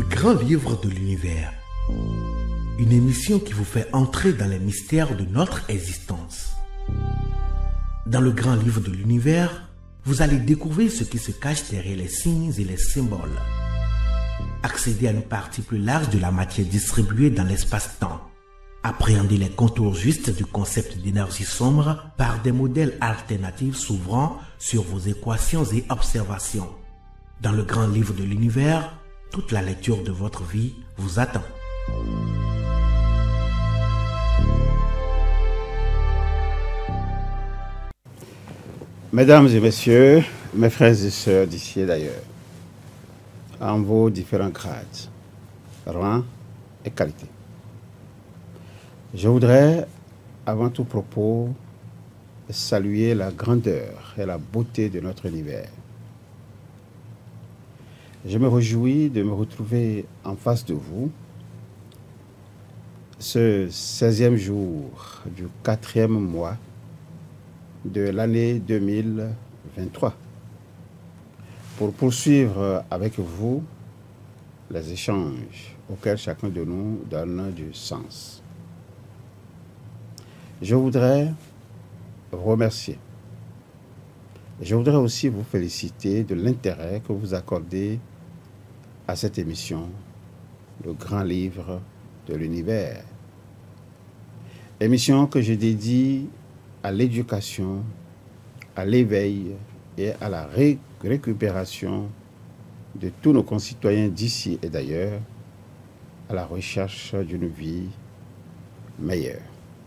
grand livre de l'univers. Une émission qui vous fait entrer dans les mystères de notre existence. Dans le grand livre de l'univers, vous allez découvrir ce qui se cache derrière les signes et les symboles. Accéder à une partie plus large de la matière distribuée dans l'espace-temps. Appréhender les contours justes du concept d'énergie sombre par des modèles alternatifs s'ouvrant sur vos équations et observations. Dans le grand livre de l'univers, toute la lecture de votre vie vous attend. Mesdames et messieurs, mes frères et sœurs d'ici et d'ailleurs, en vos différents grades, rangs et qualités, je voudrais, avant tout propos, saluer la grandeur et la beauté de notre univers. Je me réjouis de me retrouver en face de vous ce 16e jour du 4e mois de l'année 2023 pour poursuivre avec vous les échanges auxquels chacun de nous donne du sens. Je voudrais vous remercier. Je voudrais aussi vous féliciter de l'intérêt que vous accordez à cette émission, le grand livre de l'univers. Émission que je dédie à l'éducation, à l'éveil et à la récupération de tous nos concitoyens d'ici et d'ailleurs, à la recherche d'une vie meilleure.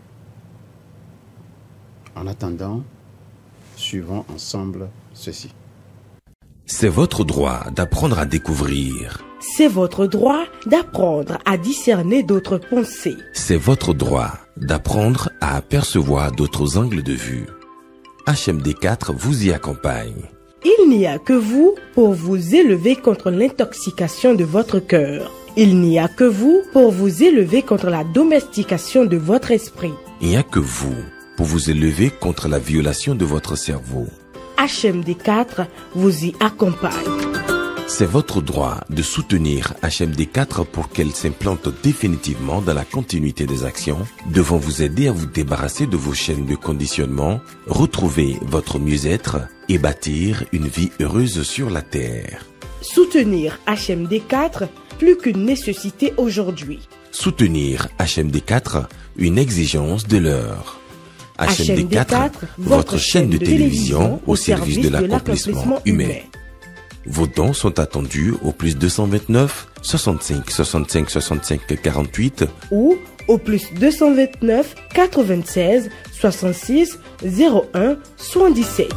En attendant, suivons ensemble ceci. C'est votre droit d'apprendre à découvrir. C'est votre droit d'apprendre à discerner d'autres pensées. C'est votre droit d'apprendre à apercevoir d'autres angles de vue. HMD4 vous y accompagne. Il n'y a que vous pour vous élever contre l'intoxication de votre cœur. Il n'y a que vous pour vous élever contre la domestication de votre esprit. Il n'y a que vous pour vous élever contre la violation de votre cerveau. HMD4 vous y accompagne. C'est votre droit de soutenir HMD4 pour qu'elle s'implante définitivement dans la continuité des actions, devant vous aider à vous débarrasser de vos chaînes de conditionnement, retrouver votre mieux-être et bâtir une vie heureuse sur la Terre. Soutenir HMD4, plus qu'une nécessité aujourd'hui. Soutenir HMD4, une exigence de l'heure. HMD4, votre chaîne de télévision au service de l'accomplissement humain. Vos dons sont attendus au plus 229 65 65 65 48 ou au plus 229 96 66 01 77.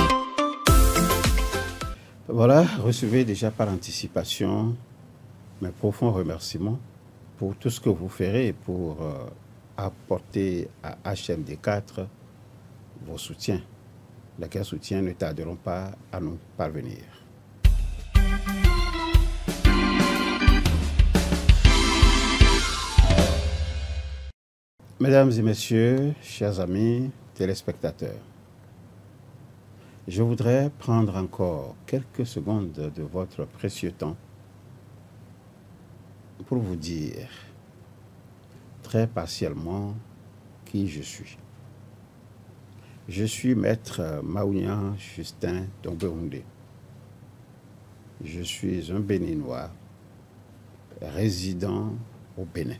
Voilà, recevez déjà par anticipation mes profonds remerciements pour tout ce que vous ferez pour apporter à HMD4 vos soutiens, lesquels soutiens ne tarderont pas à nous parvenir. Mesdames et messieurs, chers amis téléspectateurs, je voudrais prendre encore quelques secondes de votre précieux temps pour vous dire très partiellement qui je suis. Je suis maître Maouyan Justin Dombehoundé. Je suis un Béninois résident au Bénin.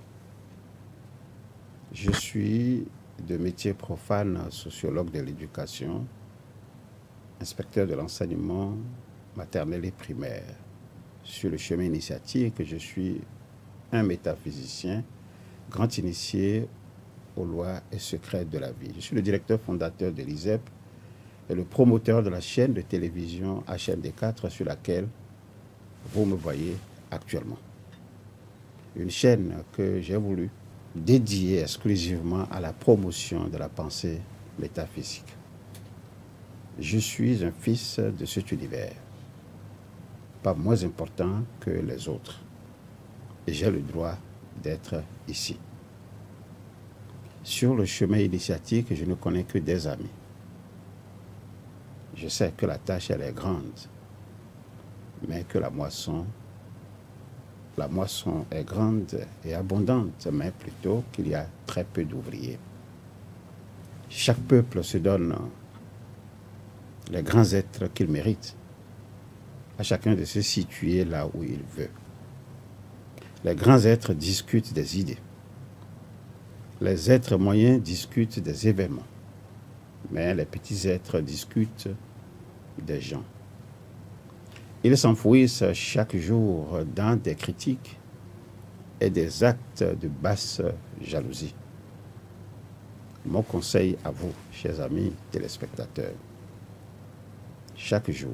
Je suis de métier profane sociologue de l'éducation, inspecteur de l'enseignement maternel et primaire. Sur le chemin initiatique, je suis un métaphysicien, grand initié aux lois et secrets de la vie. Je suis le directeur fondateur de l'ISEP et le promoteur de la chaîne de télévision HMD4 sur laquelle vous me voyez actuellement. Une chaîne que j'ai voulu dédiée exclusivement à la promotion de la pensée métaphysique. Je suis un fils de cet univers, pas moins important que les autres, et j'ai le droit d'être ici. Sur le chemin initiatique, je ne connais que des amis. Je sais que la tâche, elle est grande, mais que la moisson la moisson est grande et abondante, mais plutôt qu'il y a très peu d'ouvriers. Chaque peuple se donne les grands êtres qu'il mérite, à chacun de se situer là où il veut. Les grands êtres discutent des idées. Les êtres moyens discutent des événements. Mais les petits êtres discutent des gens. Ils s'enfouissent chaque jour dans des critiques et des actes de basse jalousie. Mon conseil à vous, chers amis téléspectateurs, chaque jour,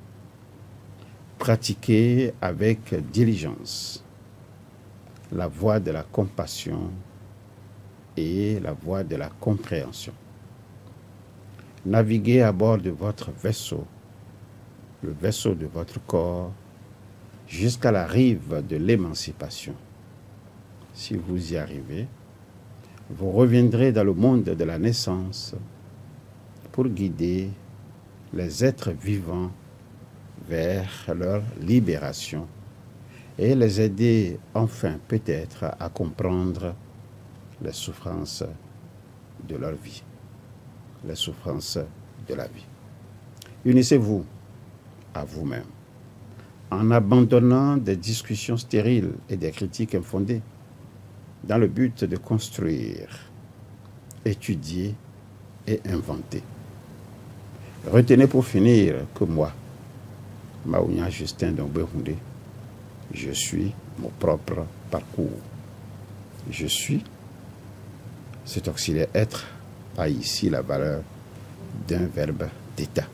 pratiquez avec diligence la voie de la compassion et la voie de la compréhension. Naviguez à bord de votre vaisseau, le vaisseau de votre corps, jusqu'à la rive de l'émancipation. Si vous y arrivez, vous reviendrez dans le monde de la naissance pour guider les êtres vivants vers leur libération et les aider enfin peut-être à comprendre les souffrances de leur vie, les souffrances de la vie. Unissez-vous à vous-même en abandonnant des discussions stériles et des critiques infondées dans le but de construire, étudier et inventer. Retenez pour finir que moi, Maounia Justin Dombehoundé, je suis mon propre parcours. Je suis, cet auxiliaire être a ici la valeur d'un verbe d'état.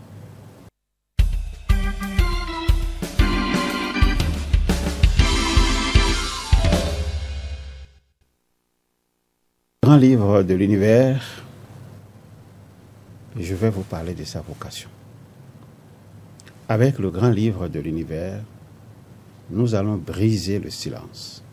Grand livre de l'univers, je vais vous parler de sa vocation. Avec le grand livre de l'univers, nous allons briser le silence.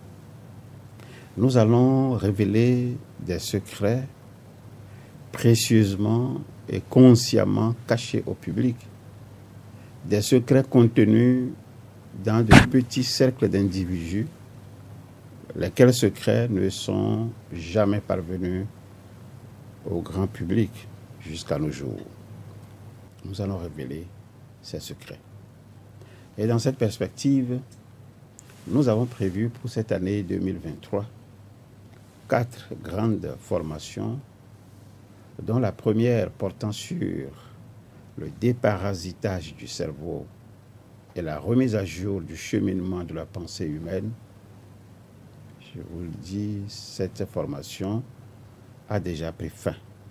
Nous allons révéler des secrets précieusement et consciemment cachés au public, des secrets contenus dans de petits cercles d'individus, lesquels secrets ne sont jamais parvenus au grand public jusqu'à nos jours. Nous allons révéler ces secrets. Et dans cette perspective, nous avons prévu pour cette année 2023 4 grandes formations, dont la première portant sur le déparasitage du cerveau et la remise à jour du cheminement de la pensée humaine. Je vous le dis, cette formation a déjà pris fin.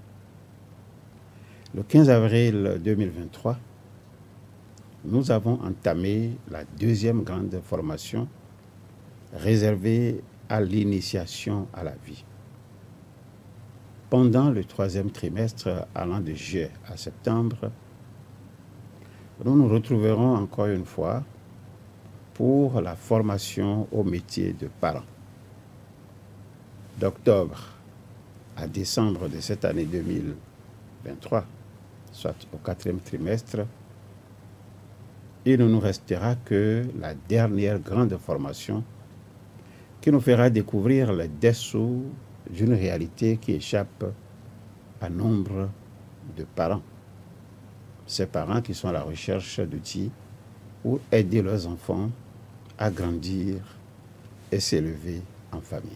Le 15 avril 2023, nous avons entamé la deuxième grande formation réservée à l'initiation à la vie. Pendant le 3e trimestre allant de juillet à septembre, nous nous retrouverons encore une fois pour la formation au métier de parent. D'octobre à décembre de cette année 2023, soit au 4e trimestre, il ne nous restera que la dernière grande formation qui nous fera découvrir les dessous d'une réalité qui échappe à nombre de parents. Ces parents qui sont à la recherche d'outils pour aider leurs enfants à grandir et s'élever en famille.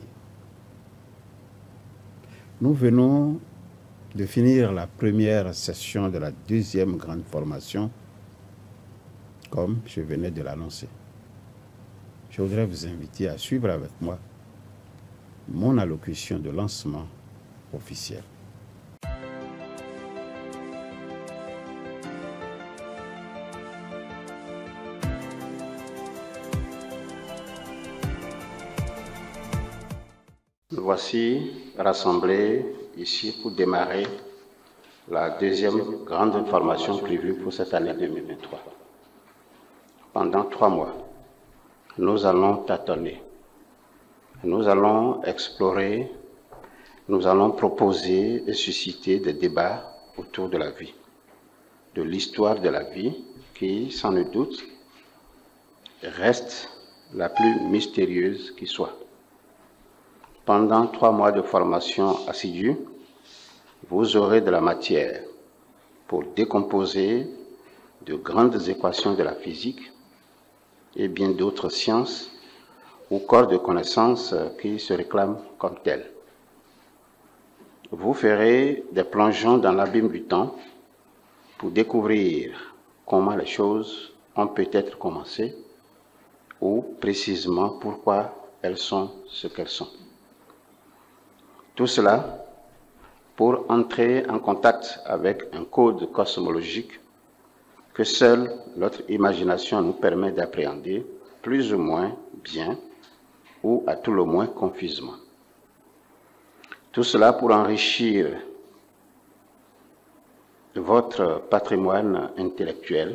Nous venons de finir la première session de la deuxième grande formation, comme je venais de l'annoncer. Je voudrais vous inviter à suivre avec moi mon allocution de lancement officielle. Nous voici rassemblés ici pour démarrer la deuxième grande formation prévue pour cette année 2023. Pendant 3 mois, nous allons tâtonner, nous allons explorer, nous allons proposer et susciter des débats autour de la vie, de l'histoire de la vie qui, sans nul doute, reste la plus mystérieuse qui soit. Pendant 3 mois de formation assidue, vous aurez de la matière pour décomposer de grandes équations de la physique et bien d'autres sciences ou corps de connaissances qui se réclament comme tels. Vous ferez des plongeons dans l'abîme du temps pour découvrir comment les choses ont peut-être commencé ou précisément pourquoi elles sont ce qu'elles sont. Tout cela pour entrer en contact avec un code cosmologique que seule notre imagination nous permet d'appréhender plus ou moins bien ou à tout le moins confusément. Tout cela pour enrichir votre patrimoine intellectuel,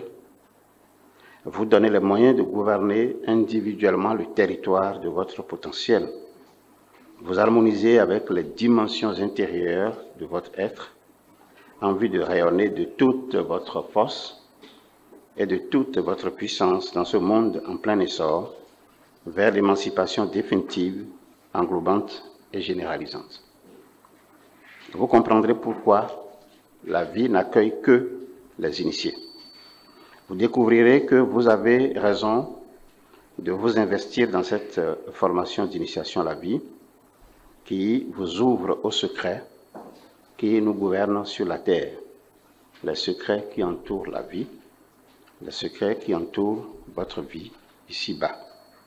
vous donner les moyens de gouverner individuellement le territoire de votre potentiel, vous harmoniser avec les dimensions intérieures de votre être en vue de rayonner de toute votre force et de toute votre puissance dans ce monde en plein essor vers l'émancipation définitive, englobante et généralisante. Vous comprendrez pourquoi la vie n'accueille que les initiés. Vous découvrirez que vous avez raison de vous investir dans cette formation d'initiation à la vie qui vous ouvre aux secrets qui nous gouvernent sur la terre, les secrets qui entourent la vie, les secrets qui entourent votre vie ici-bas.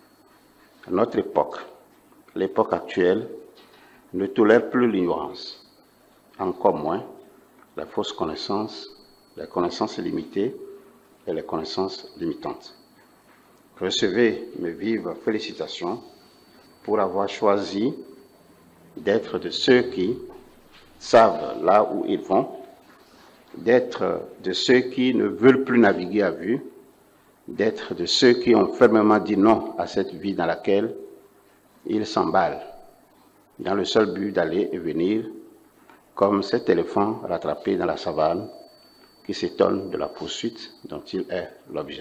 À notre époque, l'époque actuelle, ne tolère plus l'ignorance, encore moins la fausse connaissance, les connaissances limitées et les connaissances limitantes. Recevez mes vives félicitations pour avoir choisi d'être de ceux qui savent là où ils vont, d'être de ceux qui ne veulent plus naviguer à vue, d'être de ceux qui ont fermement dit non à cette vie dans laquelle ils s'emballent, dans le seul but d'aller et venir, comme cet éléphant rattrapé dans la savane qui s'étonne de la poursuite dont il est l'objet.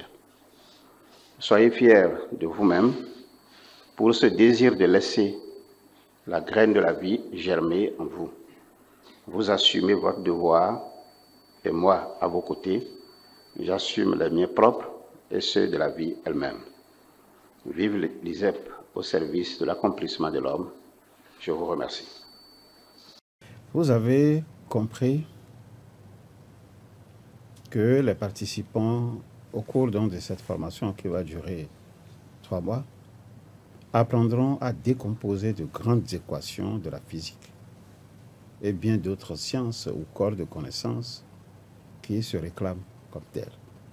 Soyez fiers de vous-même pour ce désir de laisser la graine de la vie germer en vous. Vous assumez votre devoir et moi, à vos côtés, j'assume les miens propres et ceux de la vie elle-même. Vive l'ISEP au service de l'accomplissement de l'homme. Je vous remercie. Vous avez compris que les participants, au cours donc de cette formation qui va durer 3 mois, apprendront à décomposer de grandes équations de la physique et bien d'autres sciences ou corps de connaissances qui se réclament comme tels.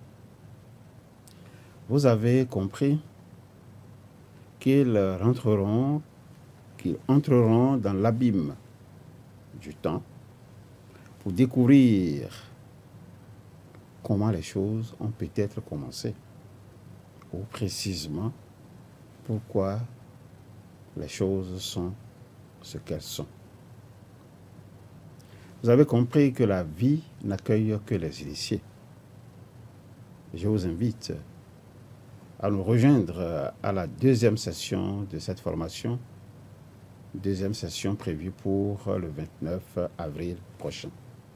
Vous avez compris qu'ils entreront dans l'abîme du temps pour découvrir comment les choses ont peut-être commencé ou précisément pourquoi les choses sont ce qu'elles sont. Vous avez compris que la vie n'accueille que les initiés. Je vous invite à nous rejoindre à la 2e session de cette formation, 2e session prévue pour le 29 avril prochain.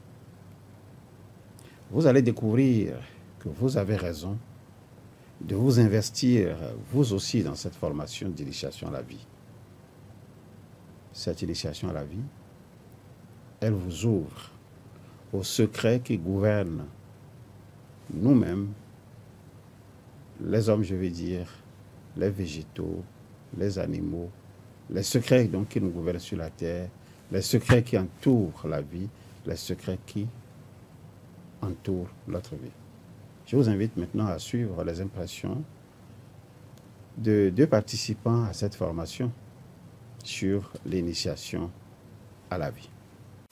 Vous allez découvrir que vous avez raison de vous investir, vous aussi, dans cette formation d'initiation à la vie. Cette initiation à la vie, elle vous ouvre aux secrets qui gouvernent nous-mêmes, les hommes, je veux dire, les végétaux, les animaux, les secrets donc qui nous gouvernent sur la terre, les secrets qui entourent la vie, les secrets qui entourent notre vie. Je vous invite maintenant à suivre les impressions de 2 participants à cette formation sur l'initiation à la vie.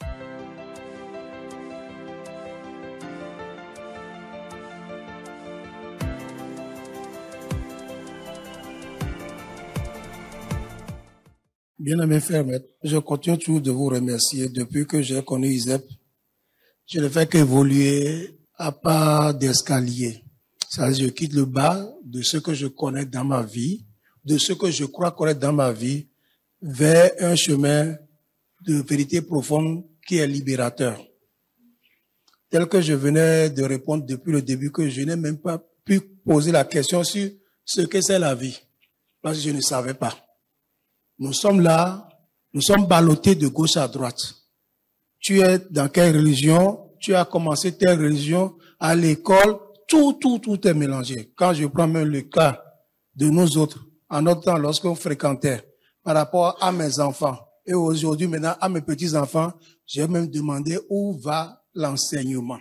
Bien-aimé frère, je continue toujours de vous remercier. Depuis que j'ai connu ISEP, je ne fais qu'évoluer à pas d'escalier. C'est-à-dire, je quitte le bas de ce que je connais dans ma vie, de ce que je crois correct dans ma vie vers un chemin de vérité profonde qui est libérateur. Tel que je venais de répondre depuis le début, que je n'ai même pas pu poser la question sur ce que c'est la vie, parce que je ne savais pas. Nous sommes là, nous sommes ballottés de gauche à droite. Tu es dans quelle religion? Tu as commencé telle religion à l'école, tout est mélangé. Quand je prends même le cas de nous autres, en notre temps, lorsqu'on fréquentait, par rapport à mes enfants, et aujourd'hui, maintenant, à mes petits-enfants, j'ai même demandé où va l'enseignement.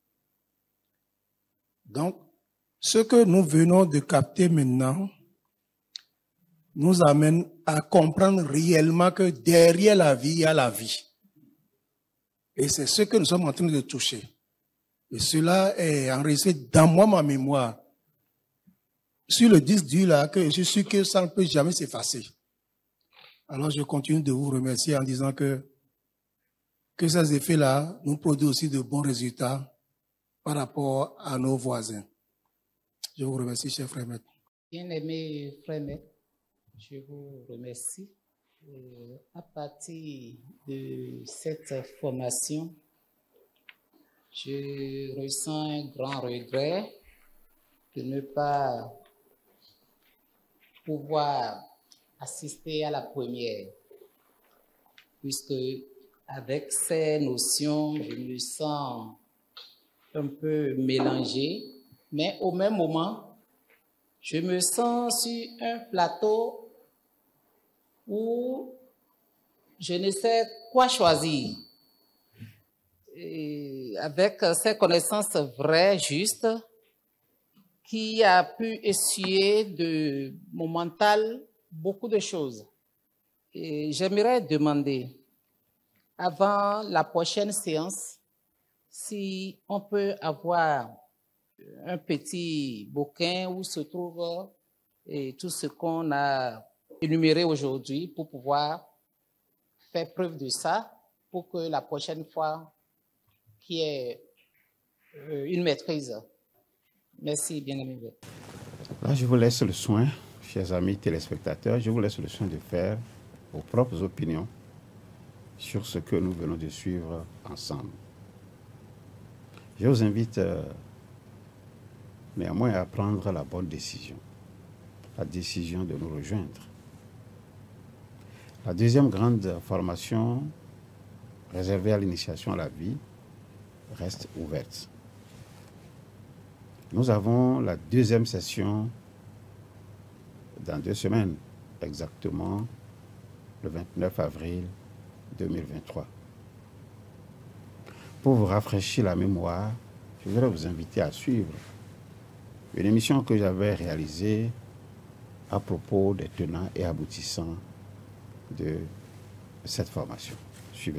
Donc, ce que nous venons de capter maintenant nous amène à comprendre réellement que derrière la vie, il y a la vie. Et c'est ce que nous sommes en train de toucher. Et cela est enregistré dans moi, ma mémoire. Sur le disque dur là, que je suis sûr que ça ne peut jamais s'effacer. Alors je continue de vous remercier en disant que ces effets-là nous produisent aussi de bons résultats par rapport à nos voisins. Je vous remercie, cher frère maître. Bien-aimé frère maître, je vous remercie. À partir de cette formation, je ressens un grand regret de ne pas pouvoir assister à la première, puisque avec ces notions, je me sens un peu mélangé, mais au même moment, je me sens sur un plateau où je ne sais quoi choisir. Et avec ces connaissances vraies, justes, qui a pu essuyer de mon mental beaucoup de choses. Et j'aimerais demander, avant la prochaine séance, si on peut avoir un petit bouquin où se trouve tout ce qu'on a énuméré aujourd'hui pour pouvoir faire preuve de ça, pour que la prochaine fois, qu'il y ait une maîtrise. Merci, bien-aimé. Là, je vous laisse le soin, chers amis téléspectateurs, je vous laisse le soin de faire vos propres opinions sur ce que nous venons de suivre ensemble. Je vous invite néanmoins à prendre la bonne décision, la décision de nous rejoindre. La deuxième grande formation réservée à l'initiation à la vie reste ouverte. Nous avons la deuxième session dans 2 semaines, exactement le 29 avril 2023. Pour vous rafraîchir la mémoire, je voudrais vous inviter à suivre une émission que j'avais réalisée à propos des tenants et aboutissants de cette formation. Suivez.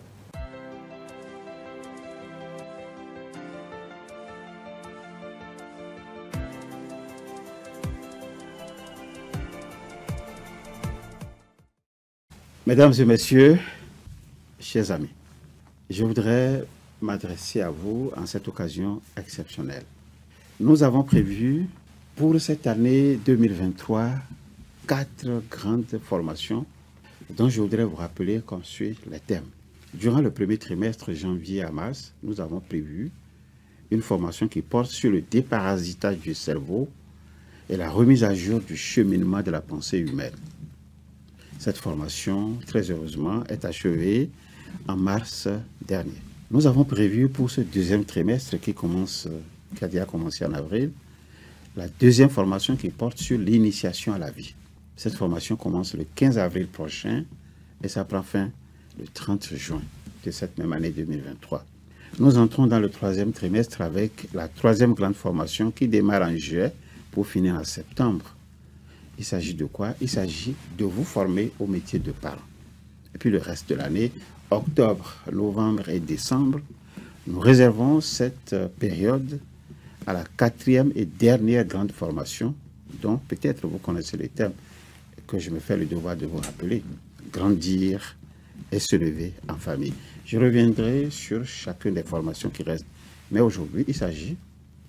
Mesdames et messieurs, chers amis, je voudrais m'adresser à vous en cette occasion exceptionnelle. Nous avons prévu pour cette année 2023 4 grandes formations dont je voudrais vous rappeler comme suit les thèmes. Durant le premier trimestre, janvier à mars, nous avons prévu une formation qui porte sur le déparasitage du cerveau et la remise à jour du cheminement de la pensée humaine. Cette formation, très heureusement, est achevée en mars dernier. Nous avons prévu pour ce deuxième trimestre qui a déjà commencé en avril, la deuxième formation qui porte sur l'initiation à la vie. Cette formation commence le 15 avril prochain et ça prend fin le 30 juin de cette même année 2023. Nous entrons dans le troisième trimestre avec la troisième grande formation qui démarre en juillet pour finir en septembre. Il s'agit de quoi? Il s'agit de vous former au métier de parent. Et puis le reste de l'année, octobre, novembre et décembre, nous réservons cette période à la 4e et dernière grande formation, dont peut-être vous connaissez le thème que je me fais le devoir de vous rappeler, grandir et se lever en famille. Je reviendrai sur chacune des formations qui restent. Mais aujourd'hui, il s'agit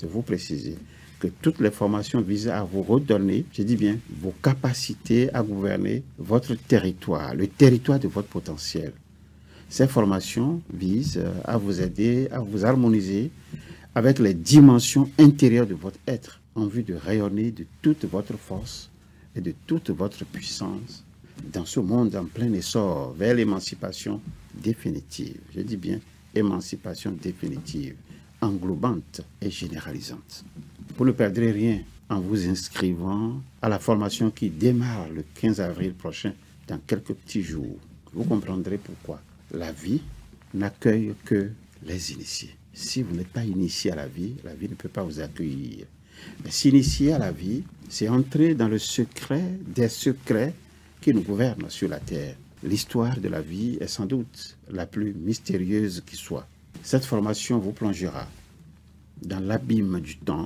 de vous préciser que toutes les formations visent à vous redonner, je dis bien, vos capacités à gouverner votre territoire, le territoire de votre potentiel. Ces formations visent à vous aider, à vous harmoniser avec les dimensions intérieures de votre être, en vue de rayonner de toute votre force et de toute votre puissance dans ce monde en plein essor vers l'émancipation définitive. Je dis bien émancipation définitive, englobante et généralisante. Vous ne perdrez rien en vous inscrivant à la formation qui démarre le 15 avril prochain dans quelques petits jours. Vous comprendrez pourquoi. La vie n'accueille que les initiés. Si vous n'êtes pas initié à la vie ne peut pas vous accueillir. Mais s'initier à la vie, c'est entrer dans le secret des secrets qui nous gouvernent sur la terre. L'histoire de la vie est sans doute la plus mystérieuse qui soit. Cette formation vous plongera dans l'abîme du temps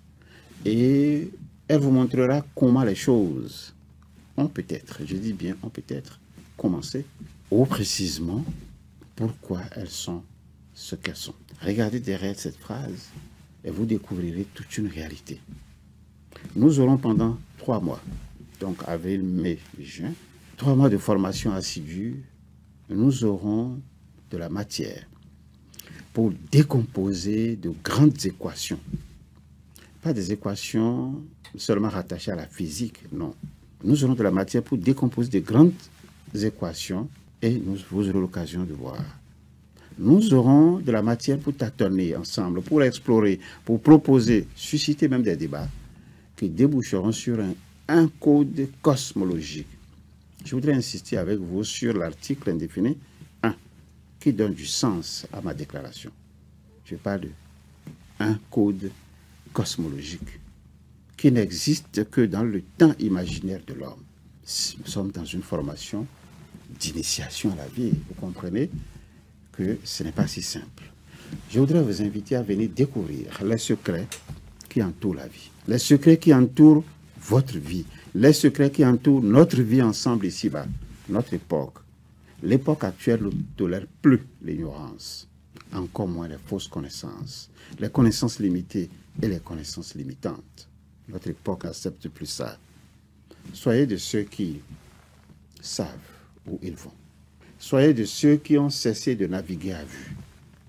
et elle vous montrera comment les choses ont peut-être, je dis bien ont peut-être, commencé, ou précisément pourquoi elles sont ce qu'elles sont. Regardez derrière cette phrase et vous découvrirez toute une réalité. Nous aurons pendant 3 mois, donc avril, mai, juin, 3 mois de formation assidue, nous aurons de la matière pour décomposer de grandes équations. Pas des équations seulement rattachées à la physique, non. Nous aurons de la matière pour décomposer de grandes équations et vous aurez l'occasion de voir. Nous aurons de la matière pour tâtonner ensemble, pour explorer, pour proposer, susciter même des débats qui déboucheront sur un code cosmologique. Je voudrais insister avec vous sur l'article indéfini 1 qui donne du sens à ma déclaration. Je parle de un code cosmologique qui n'existe que dans le temps imaginaire de l'homme. Nous sommes dans une formation d'initiation à la vie. Vous comprenez que ce n'est pas si simple. Je voudrais vous inviter à venir découvrir les secrets qui entourent la vie, les secrets qui entourent votre vie, les secrets qui entourent notre vie ensemble ici-bas, notre époque. L'époque actuelle ne tolère plus l'ignorance, encore moins les fausses connaissances, les connaissances limitées et les connaissances limitantes. Notre époque n'accepte plus ça. Soyez de ceux qui savent où ils vont. Soyez de ceux qui ont cessé de naviguer à vue.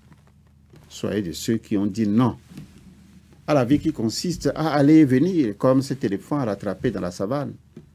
Soyez de ceux qui ont dit non à la vie qui consiste à aller et venir comme cet éléphant rattrapé dans la savane,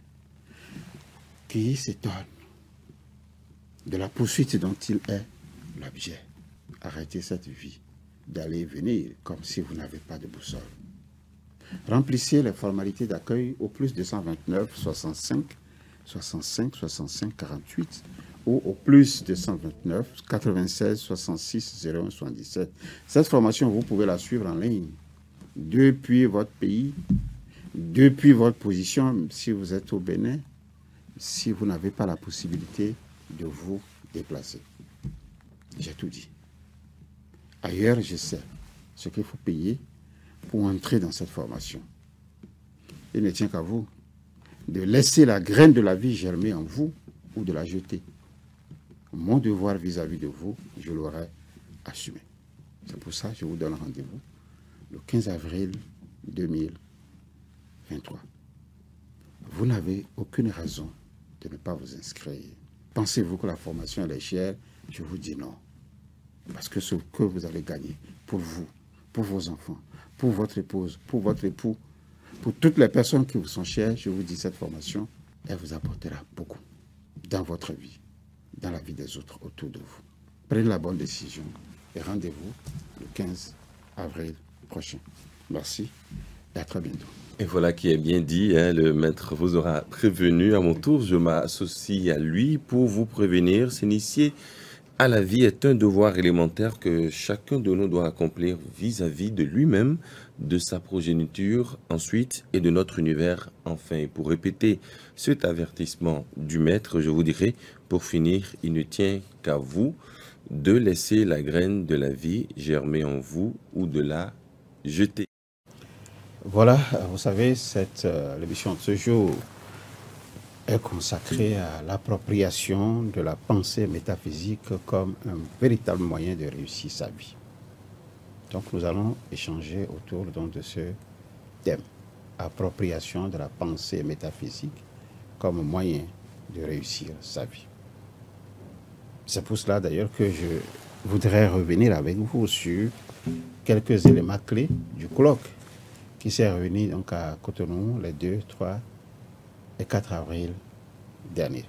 qui s'étonne de la poursuite dont il est l'objet. Arrêtez cette vie d'aller et venir comme si vous n'avez pas de boussole. Remplissez les formalités d'accueil au plus 229 65 65 65 48 ou au plus 229 96 66 01 77. Cette formation, vous pouvez la suivre en ligne depuis votre pays, depuis votre position, si vous êtes au Bénin, si vous n'avez pas la possibilité de vous déplacer. J'ai tout dit. Ailleurs, je sais ce qu'il faut payer pour entrer dans cette formation. Il ne tient qu'à vous de laisser la graine de la vie germer en vous ou de la jeter. Mon devoir vis-à-vis de vous, je l'aurai assumé. C'est pour ça que je vous donne rendez-vous le 15 avril 2023. Vous n'avez aucune raison de ne pas vous inscrire. Pensez-vous que la formation est chère? Je vous dis non. Parce que ce que vous allez gagner pour vous, pour vos enfants, pour votre épouse, pour votre époux, pour toutes les personnes qui vous sont chères, je vous dis, cette formation, elle vous apportera beaucoup dans votre vie, dans la vie des autres autour de vous. Prenez la bonne décision et rendez-vous le 15 avril prochain. Merci et à très bientôt. Et voilà qui est bien dit, hein, le maître vous aura prévenu. À mon tour, je m'associe à lui pour vous prévenir. S'initier à la vie est un devoir élémentaire que chacun de nous doit accomplir vis-à-vis de lui-même, de sa progéniture ensuite et de notre univers enfin. Et pour répéter cet avertissement du maître, je vous dirai, pour finir, il ne tient qu'à vous de laisser la graine de la vie germer en vous ou de la jeter. Voilà, vous savez, l'émission de ce jour est consacrée à l'appropriation de la pensée métaphysique comme un véritable moyen de réussir sa vie. Donc nous allons échanger autour donc, de ce thème, appropriation de la pensée métaphysique comme moyen de réussir sa vie. C'est pour cela d'ailleurs que je voudrais revenir avec vous sur quelques éléments clés du colloque qui s'est réuni donc à Cotonou les 2, 3 et 4 avril dernier.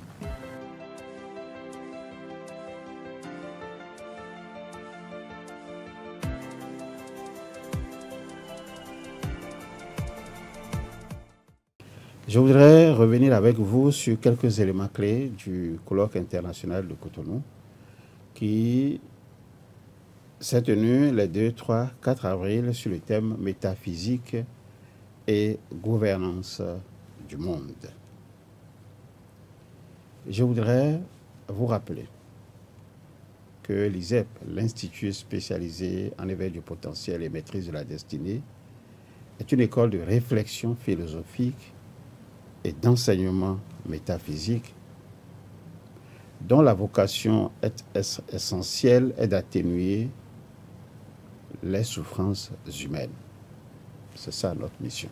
Je voudrais revenir avec vous sur quelques éléments clés du colloque international de Cotonou qui s'est tenu les 2, 3, 4 avril sur le thème métaphysique et gouvernance du monde. Je voudrais vous rappeler que l'ISEP, l'Institut spécialisé en éveil du potentiel et maîtrise de la destinée, est une école de réflexion philosophique et d'enseignement métaphysique dont la vocation essentielle est d'atténuer les souffrances humaines. C'est ça notre mission.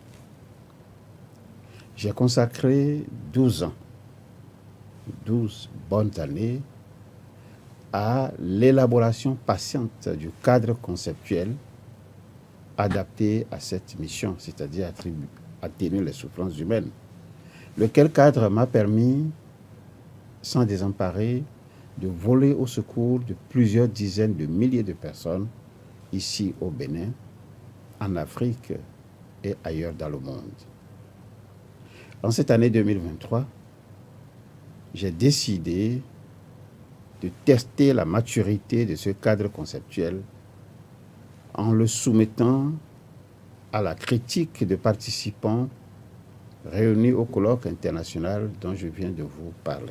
J'ai consacré 12 ans, 12 bonnes années à l'élaboration patiente du cadre conceptuel adapté à cette mission, c'est-à-dire atténuer les souffrances humaines. Lequel cadre m'a permis, sans désemparer, de voler au secours de plusieurs dizaines de milliers de personnes ici au Bénin, en Afrique et ailleurs dans le monde. En cette année 2023, j'ai décidé de tester la maturité de ce cadre conceptuel en le soumettant à la critique de participants réunis au colloque international dont je viens de vous parler.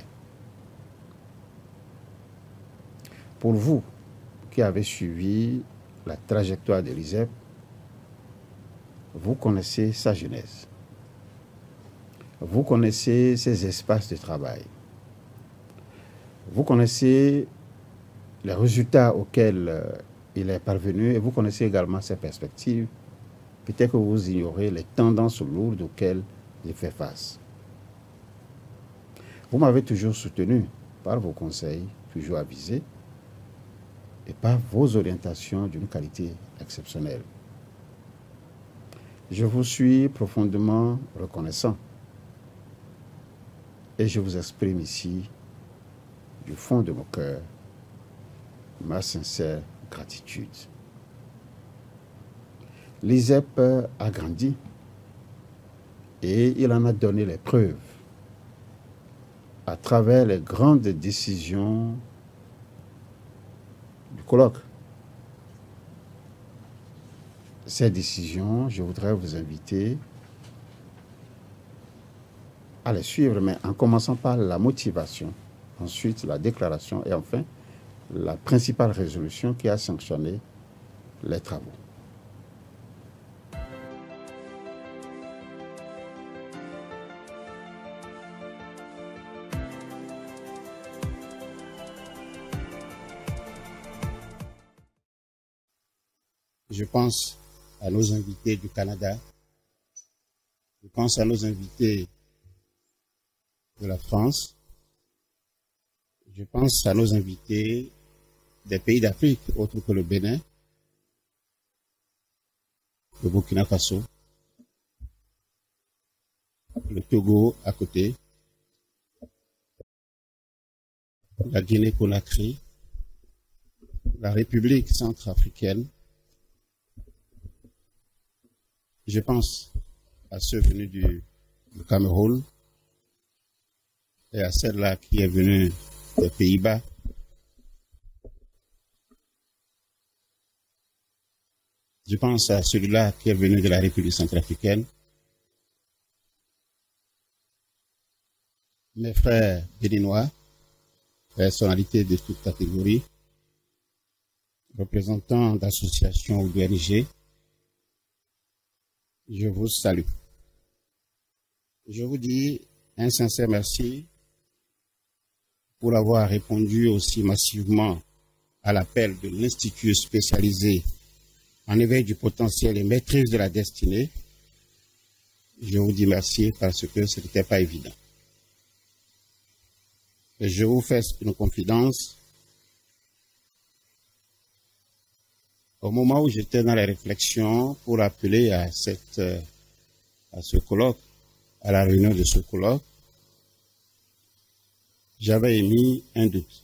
Pour vous qui avez suivi la trajectoire de l'ISEP, vous connaissez sa genèse. Vous connaissez ses espaces de travail. Vous connaissez les résultats auxquels il est parvenu et vous connaissez également ses perspectives. Peut-être que vous ignorez les tendances lourdes auxquelles il fait face. Vous m'avez toujours soutenu par vos conseils, toujours avisés, et par vos orientations d'une qualité exceptionnelle. Je vous suis profondément reconnaissant et je vous exprime ici, du fond de mon cœur, ma sincère gratitude. L'ISEP a grandi et il en a donné les preuves à travers les grandes décisions du colloque. Ces décisions, je voudrais vous inviter à les suivre, mais en commençant par la motivation, ensuite la déclaration et enfin la principale résolution qui a sanctionné les travaux. Je pense à nos invités du Canada, je pense à nos invités de la France, je pense à nos invités des pays d'Afrique autres que le Bénin, le Burkina Faso, le Togo à côté, la Guinée-Conakry, la République centrafricaine. Je pense à ceux venus du Cameroun et à celle-là qui est venue des Pays-Bas. Je pense à celui-là qui est venu de la République centrafricaine. Mes frères béninois, personnalités de toute catégorie, représentants d'associations ou d'ONG, je vous salue. Je vous dis un sincère merci pour avoir répondu aussi massivement à l'appel de l'Institut spécialisé en éveil du potentiel et maîtrise de la destinée, je vous dis merci parce que ce n'était pas évident. Et je vous fais une confidence. Au moment où j'étais dans les réflexions pour appeler à ce colloque, à la réunion de ce colloque, j'avais émis un doute.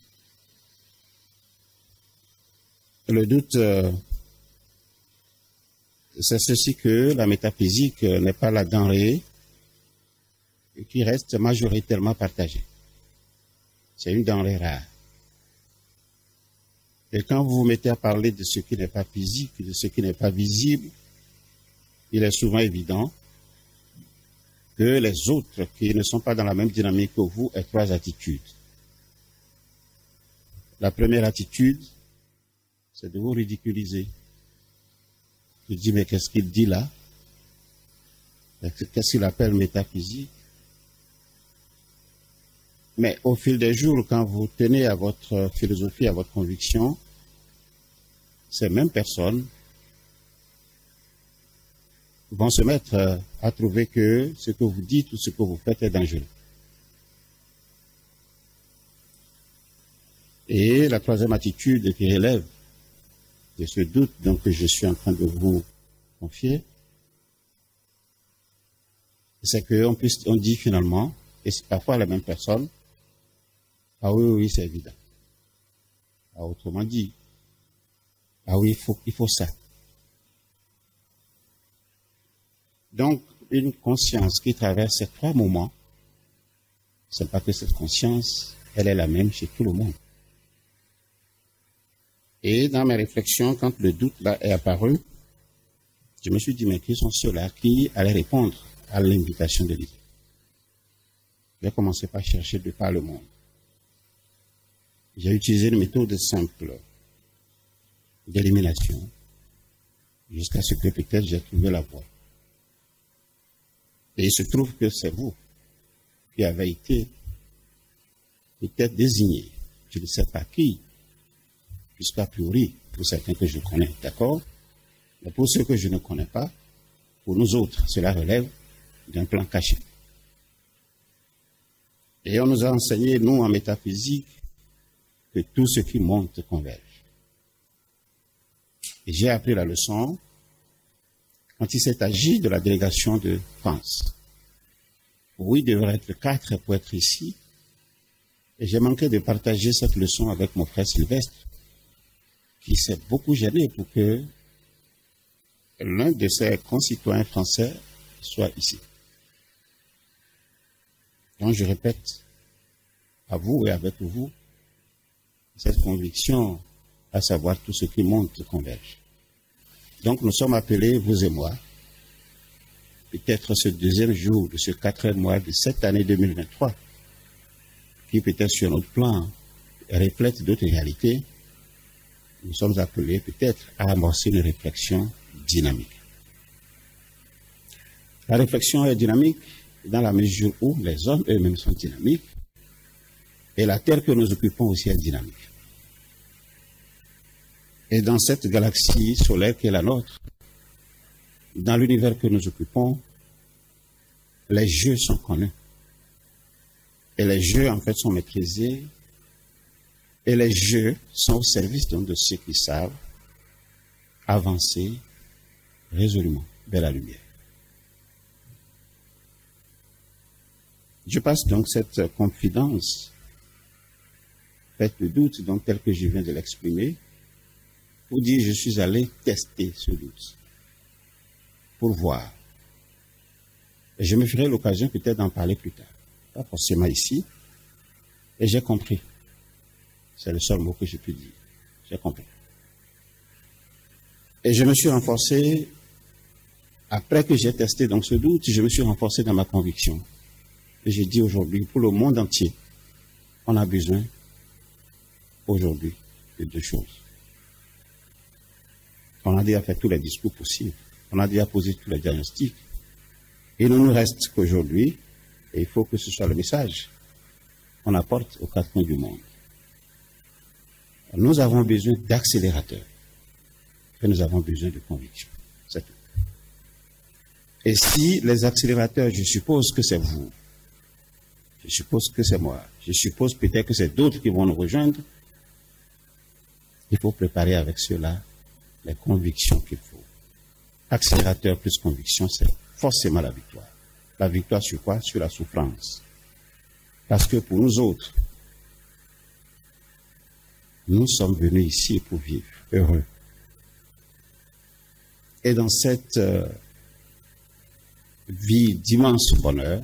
Le doute, c'est ceci que la métaphysique n'est pas la denrée qui reste majoritairement partagée. C'est une denrée rare. Et quand vous vous mettez à parler de ce qui n'est pas physique, de ce qui n'est pas visible, il est souvent évident que les autres qui ne sont pas dans la même dynamique que vous aient trois attitudes. La première attitude, c'est de vous ridiculiser. Je dis, mais qu'est-ce qu'il dit là? Qu'est-ce qu'il appelle métaphysique? Mais au fil des jours, quand vous tenez à votre philosophie, à votre conviction, ces mêmes personnes vont se mettre à trouver que ce que vous dites ou ce que vous faites est dangereux. Et la troisième attitude qui relève de ce doute donc, que je suis en train de vous confier, c'est qu'on dit finalement, et c'est parfois la même personne, ah oui, c'est évident. Ah, autrement dit, ah oui, il faut ça. Donc, une conscience qui traverse ces trois moments, c'est pas que cette conscience, elle est la même chez tout le monde. Et dans mes réflexions, quand le doute là est apparu, je me suis dit, mais qui sont ceux-là qui allaient répondre à l'invitation de l'Église? J'ai commencé par chercher de par le monde. J'ai utilisé une méthode simple d'élimination jusqu'à ce que peut-être j'ai trouvé la voie. Et il se trouve que c'est vous qui avez été peut-être désigné, je ne sais pas qui, jusqu'à priori, pour certains que je connais, d'accord? Mais pour ceux que je ne connais pas, pour nous autres, cela relève d'un plan caché. Et on nous a enseigné, nous, en métaphysique, que tout ce qui monte converge. Et j'ai appris la leçon quand il s'est agi de la délégation de France. Oui, il devrait être 4 pour être ici. Et j'ai manqué de partager cette leçon avec mon frère Sylvestre, qui s'est beaucoup gêné pour que l'un de ses concitoyens français soit ici. Donc je répète à vous et avec vous cette conviction, à savoir tout ce qui monte converge. Donc nous sommes appelés, vous et moi, peut-être ce deuxième jour de ce 4e mois de cette année 2023, qui peut-être sur notre plan reflète d'autres réalités, nous sommes appelés peut-être à amorcer une réflexion dynamique. La réflexion est dynamique dans la mesure où les hommes eux-mêmes sont dynamiques et la terre que nous occupons aussi est dynamique. Et dans cette galaxie solaire qui est la nôtre, dans l'univers que nous occupons, les jeux sont connus. Et les jeux, en fait, sont maîtrisés. Et les jeux sont au service donc, de ceux qui savent avancer résolument vers la lumière. Je passe donc cette confidence, faite de doute, donc tel que je viens de l'exprimer, pour dire je suis allé tester ce doute, pour voir. Et je me ferai l'occasion peut-être d'en parler plus tard, pas forcément ici, et j'ai compris. C'est le seul mot que je peux dire. J'ai compris. Et je me suis renforcé, après que j'ai testé donc ce doute, je me suis renforcé dans ma conviction. Et j'ai dit aujourd'hui, pour le monde entier, on a besoin aujourd'hui de deux choses. On a déjà fait tous les discours possibles. On a déjà posé tous les diagnostics. Et il ne nous reste qu'aujourd'hui, et il faut que ce soit le message qu'on apporte aux quatre coins du monde. Nous avons besoin d'accélérateurs. que nous avons besoin de conviction. C'est tout. Et si les accélérateurs, je suppose que c'est vous, je suppose que c'est moi, je suppose peut-être que c'est d'autres qui vont nous rejoindre, il faut préparer avec cela les convictions qu'il faut. Accélérateur plus conviction, c'est forcément la victoire. La victoire sur quoi? Sur la souffrance. Parce que pour nous autres, nous sommes venus ici pour vivre heureux. Et dans cette vie d'immense bonheur,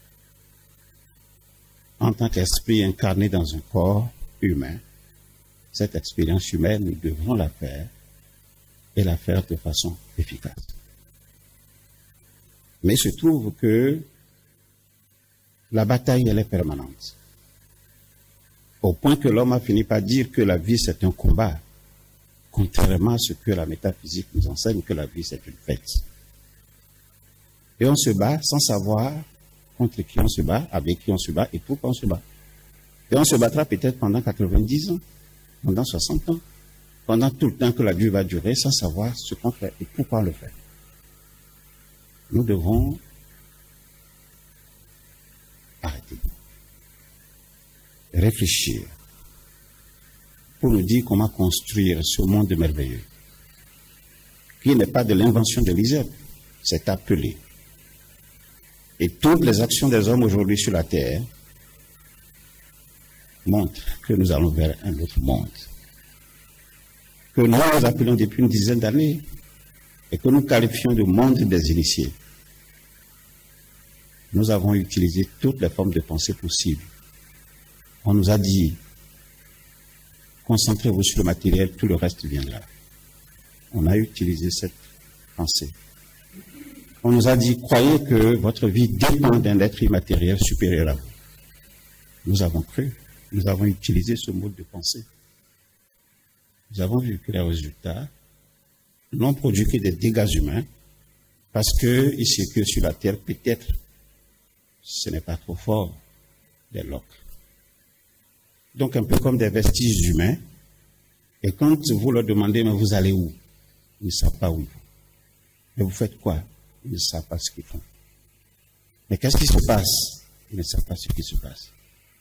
en tant qu'esprit incarné dans un corps humain, cette expérience humaine, nous devrons la faire et la faire de façon efficace. Mais il se trouve que la bataille, elle est permanente. Au point que l'homme a fini par dire que la vie, c'est un combat, contrairement à ce que la métaphysique nous enseigne, que la vie, c'est une fête. Et on se bat sans savoir contre qui on se bat, avec qui on se bat et pourquoi on se bat. Et on se battra peut-être pendant 90 ans, pendant 60 ans, pendant tout le temps que la vie va durer, sans savoir ce qu'on fait et pourquoi on le fait. Nous devons arrêter, réfléchir, pour nous dire comment construire ce monde merveilleux, qui n'est pas de l'invention de l'Isère, c'est appelé. Et toutes les actions des hommes aujourd'hui sur la terre montrent que nous allons vers un autre monde, que nous appelons depuis une dizaine d'années et que nous qualifions de monde des initiés. Nous avons utilisé toutes les formes de pensée possibles. On nous a dit, concentrez-vous sur le matériel, tout le reste viendra. On a utilisé cette pensée. On nous a dit, croyez que votre vie dépend d'un être immatériel supérieur à vous. Nous avons cru, nous avons utilisé ce mode de pensée. Nous avons vu que les résultats n'ont produit que des dégâts humains, parce que ici que sur la terre, peut-être, ce n'est pas trop fort, des loques. Donc un peu comme des vestiges humains, et quand vous leur demandez, mais vous allez où? Ils ne savent pas où ils vont. Mais vous faites quoi? Ils ne savent pas ce qu'ils font. Mais qu'est-ce qui se passe? Ils ne savent pas ce qui se passe.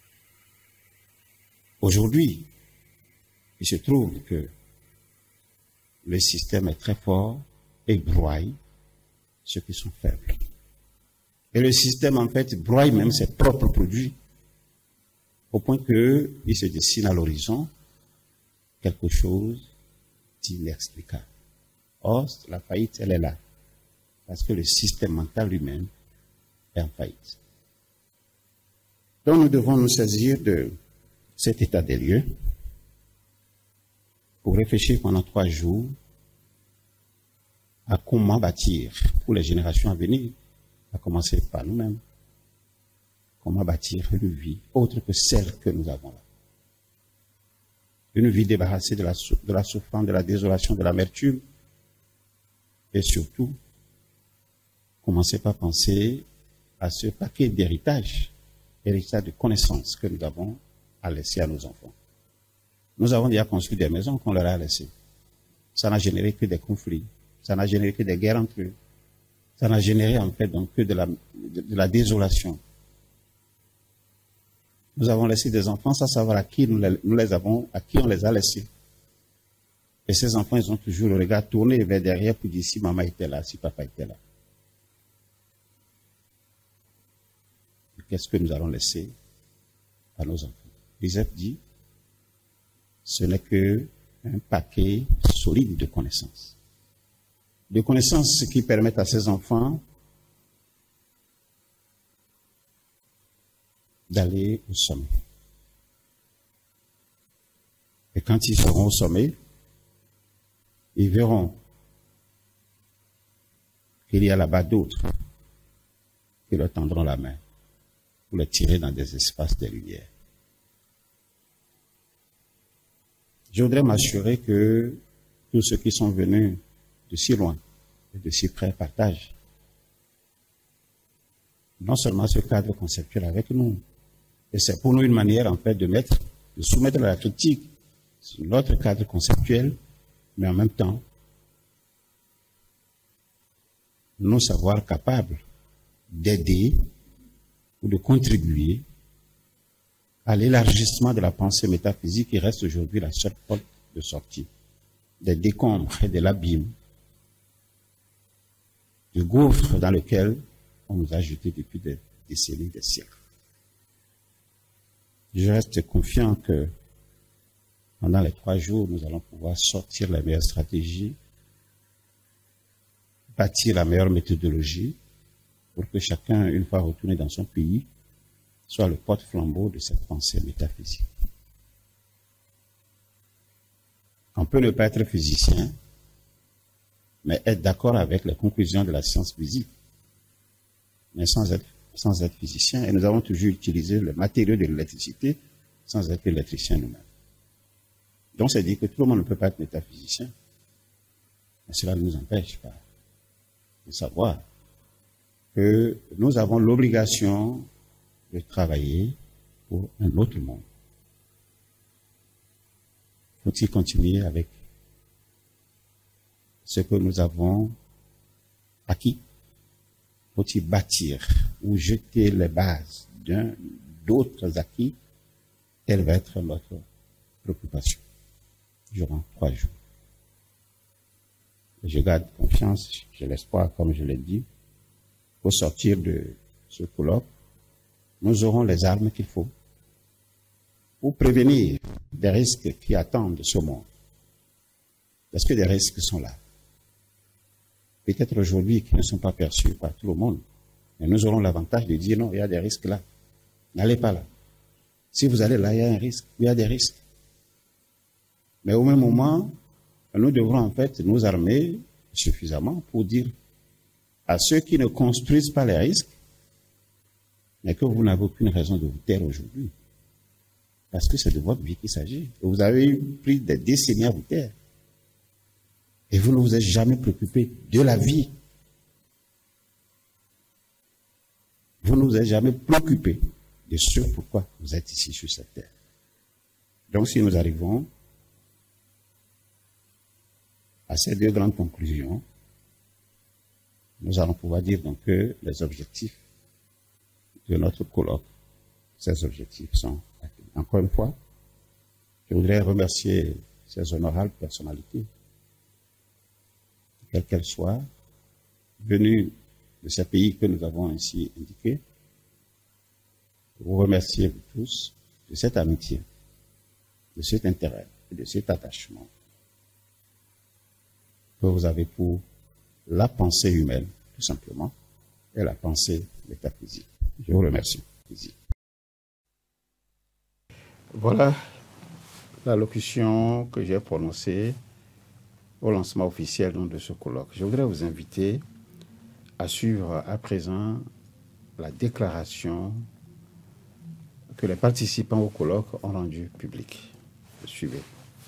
Aujourd'hui, il se trouve que le système est très fort et broie ceux qui sont faibles. Et le système, en fait, broie même ses propres produits, au point qu'il se dessine à l'horizon quelque chose d'inexplicable. Or, la faillite, elle est là, parce que le système mental lui-même est en faillite. Donc, nous devons nous saisir de cet état des lieux pour réfléchir pendant 3 jours à comment bâtir pour les générations à venir, à commencer par nous-mêmes, comment bâtir une vie autre que celle que nous avons là. Une vie débarrassée de la souffrance, de la désolation, de l'amertume, et surtout, commencer par penser à ce paquet d'héritage, héritage de connaissances que nous avons à laisser à nos enfants. Nous avons déjà construit des maisons qu'on leur a laissées. Ça n'a généré que des conflits, ça n'a généré que des guerres entre eux, ça n'a généré en fait donc que de la désolation. Nous avons laissé des enfants sans savoir à qui à qui on les a laissés. Et ces enfants, ils ont toujours le regard tourné vers derrière pour dire si maman était là, si papa était là. Qu'est-ce que nous allons laisser à nos enfants? Joseph dit, ce n'est qu'un paquet solide de connaissances. De connaissances qui permettent à ces enfants d'aller au sommet. Et quand ils seront au sommet, ils verront qu'il y a là-bas d'autres qui leur tendront la main pour les tirer dans des espaces de lumière. Je voudrais m'assurer que tous ceux qui sont venus de si loin et de si près partagent non seulement ce cadre conceptuel avec nous, et c'est pour nous une manière en fait de soumettre la critique sur notre cadre conceptuel, mais en même temps nous savoir capables d'aider ou de contribuer à l'élargissement de la pensée métaphysique qui reste aujourd'hui la seule porte de sortie des décombres et de l'abîme, du gouffre dans lequel on nous a jetés depuis des décennies, des siècles. Je reste confiant que pendant les 3 jours, nous allons pouvoir sortir la meilleure stratégie, bâtir la meilleure méthodologie pour que chacun, une fois retourné dans son pays, soit le porte-flambeau de cette pensée métaphysique. On peut ne pas être physicien, mais être d'accord avec les conclusions de la science physique, mais sans être physicien. Et nous avons toujours utilisé le matériau de l'électricité sans être électricien nous-mêmes. Donc, c'est dire que tout le monde ne peut pas être métaphysicien. Mais cela ne nous empêche pas de savoir que nous avons l'obligation de travailler pour un autre monde. Faut-il continuer avec ce que nous avons acquis? Faut-il bâtir ou jeter les bases d'autres acquis? Telle va être notre préoccupation durant 3 jours. Je garde confiance, j'ai l'espoir, comme je l'ai dit, au sortir de ce colloque, nous aurons les armes qu'il faut pour prévenir des risques qui attendent ce monde. Parce que des risques sont là. Peut-être aujourd'hui qui ne sont pas perçus par tout le monde. Mais nous aurons l'avantage de dire non, il y a des risques là. N'allez pas là. Si vous allez là, il y a un risque. Il y a des risques. Mais au même moment, nous devrons en fait nous armer suffisamment pour dire à ceux qui ne construisent pas les risques, mais que vous n'avez aucune raison de vous taire aujourd'hui. Parce que c'est de votre vie qu'il s'agit. Vous avez pris des décennies à vous taire. Et vous ne vous êtes jamais préoccupé de la vie. Vous ne vous êtes jamais préoccupé de ce pourquoi vous êtes ici sur cette terre. Donc si nous arrivons à ces 2 grandes conclusions, nous allons pouvoir dire donc que les objectifs de notre colloque, ces objectifs sont atteints. Encore une fois, je voudrais remercier ces honorables personnalités, quelles qu'elles soient, venues de ces pays que nous avons ainsi indiqués. Vous remercier vous tous de cette amitié, de cet intérêt et de cet attachement que vous avez pour la pensée humaine, tout simplement, et la pensée métaphysique. Je vous remercie. Voilà l'allocution que j'ai prononcée au lancement officiel de ce colloque. Je voudrais vous inviter à suivre à présent la déclaration que les participants au colloque ont rendue publique. Suivez.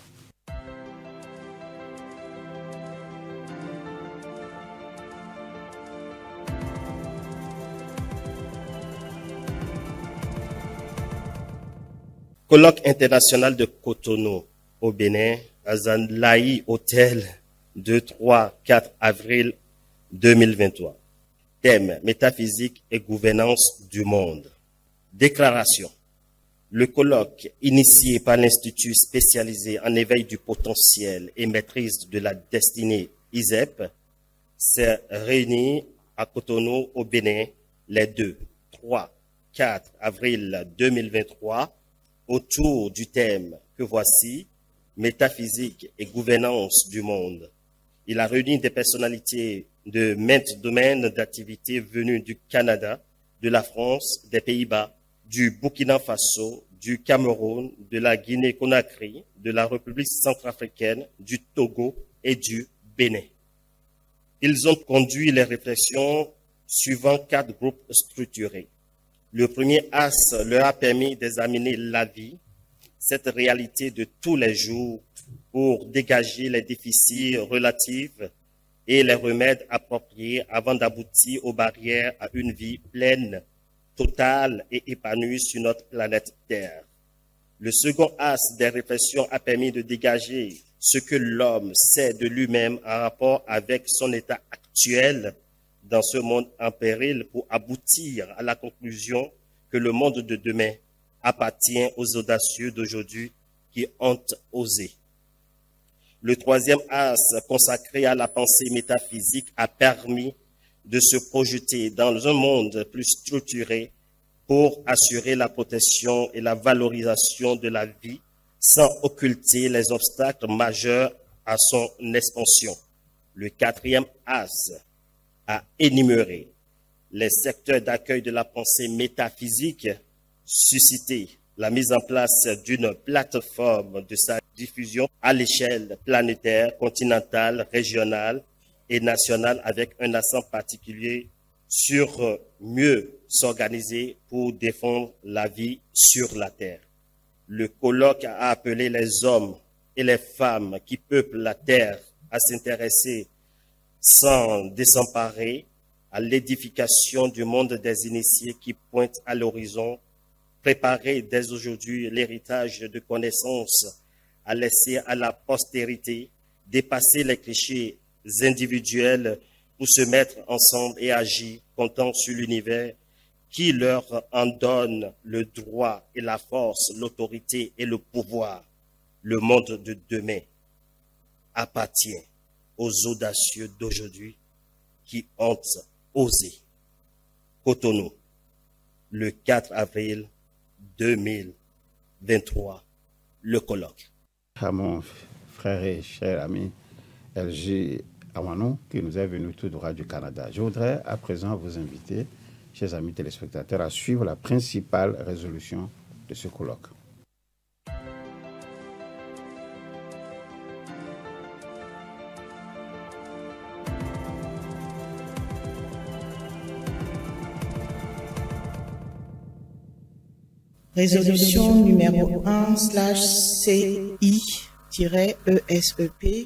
Colloque international de Cotonou au Bénin, à Zanlaï Hôtel, 2-3-4 avril 2023. Thème: métaphysique et gouvernance du monde. Déclaration. Le colloque, initié par l'Institut spécialisé en éveil du potentiel et maîtrise de la destinée ISEP, s'est réuni à Cotonou au Bénin les 2, 3, 4 avril 2023 autour du thème que voici, métaphysique et gouvernance du monde. Il a réuni des personnalités de maintes domaines d'activité venues du Canada, de la France, des Pays-Bas, du Burkina Faso, du Cameroun, de la Guinée-Conakry, de la République centrafricaine, du Togo et du Bénin. Ils ont conduit les réflexions suivant 4 groupes structurés. Le premier axe leur a permis d'examiner la vie, cette réalité de tous les jours, pour dégager les déficits relatifs et les remèdes appropriés avant d'aboutir aux barrières à une vie pleine, totale et épanouie sur notre planète Terre. Le second axe des réflexions a permis de dégager ce que l'homme sait de lui-même en rapport avec son état actuel dans ce monde en péril pour aboutir à la conclusion que le monde de demain appartient aux audacieux d'aujourd'hui qui ont osé. Le troisième axe consacré à la pensée métaphysique a permis de se projeter dans un monde plus structuré pour assurer la protection et la valorisation de la vie sans occulter les obstacles majeurs à son expansion. Le quatrième axe a énuméré les secteurs d'accueil de la pensée métaphysique, suscité la mise en place d'une plateforme de sa diffusion à l'échelle planétaire, continentale, régionale et nationale avec un accent particulier sur mieux s'organiser pour défendre la vie sur la Terre. Le colloque a appelé les hommes et les femmes qui peuplent la Terre à s'intéresser sans désemparer à l'édification du monde des initiés qui pointe à l'horizon, préparer dès aujourd'hui l'héritage de connaissances à laisser à la postérité, dépasser les clichés individuels pour se mettre ensemble et agir, comptant sur l'univers qui leur en donne le droit et la force, l'autorité et le pouvoir. Le monde de demain appartient aux audacieux d'aujourd'hui qui ont osé. Cotonou, le 4 avril 2023, le colloque. À mon frère et cher ami LG Awanou, qui nous est venu tout droit du Canada. Je voudrais à présent vous inviter, chers amis téléspectateurs, à suivre la principale résolution de ce colloque. Résolution numéro 1/CI-ESEP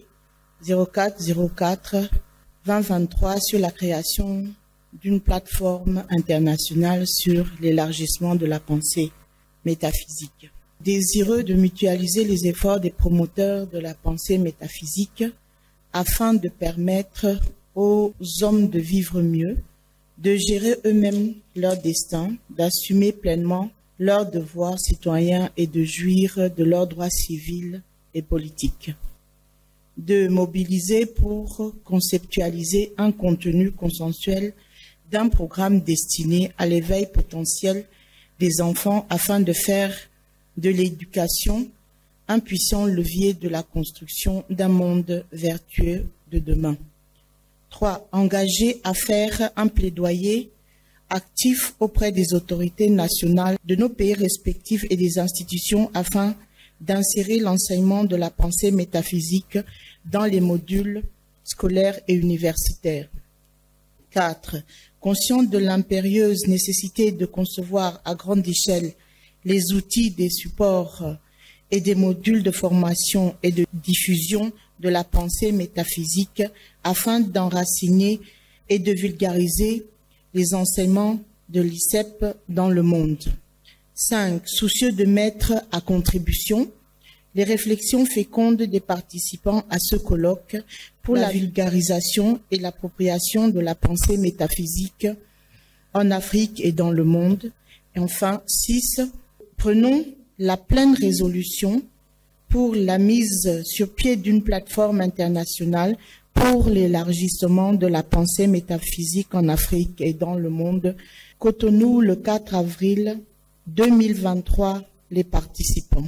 0404-2023 sur la création d'une plateforme internationale sur l'élargissement de la pensée métaphysique. Désireux de mutualiser les efforts des promoteurs de la pensée métaphysique afin de permettre aux hommes de vivre mieux, de gérer eux-mêmes leur destin, d'assumer pleinement leurs devoirs citoyens et de jouir de leurs droits civils et politiques. De mobiliser pour conceptualiser un contenu consensuel d'un programme destiné à l'éveil potentiel des enfants afin de faire de l'éducation un puissant levier de la construction d'un monde vertueux de demain. 3. Engager à faire un plaidoyer actif auprès des autorités nationales de nos pays respectifs et des institutions afin d'insérer l'enseignement de la pensée métaphysique dans les modules scolaires et universitaires. 4. Conscient de l'impérieuse nécessité de concevoir à grande échelle les outils des supports et des modules de formation et de diffusion de la pensée métaphysique afin d'enraciner et de vulgariser les enseignements de l'ICEP dans le monde. 5. Soucieux de mettre à contribution les réflexions fécondes des participants à ce colloque pour la vulgarisation et l'appropriation de la pensée métaphysique en Afrique et dans le monde. Et enfin, 6. Prenons la pleine résolution pour la mise sur pied d'une plateforme internationale pour l'élargissement de la pensée métaphysique en Afrique et dans le monde. Cotonou, le 4 avril 2023, les participants.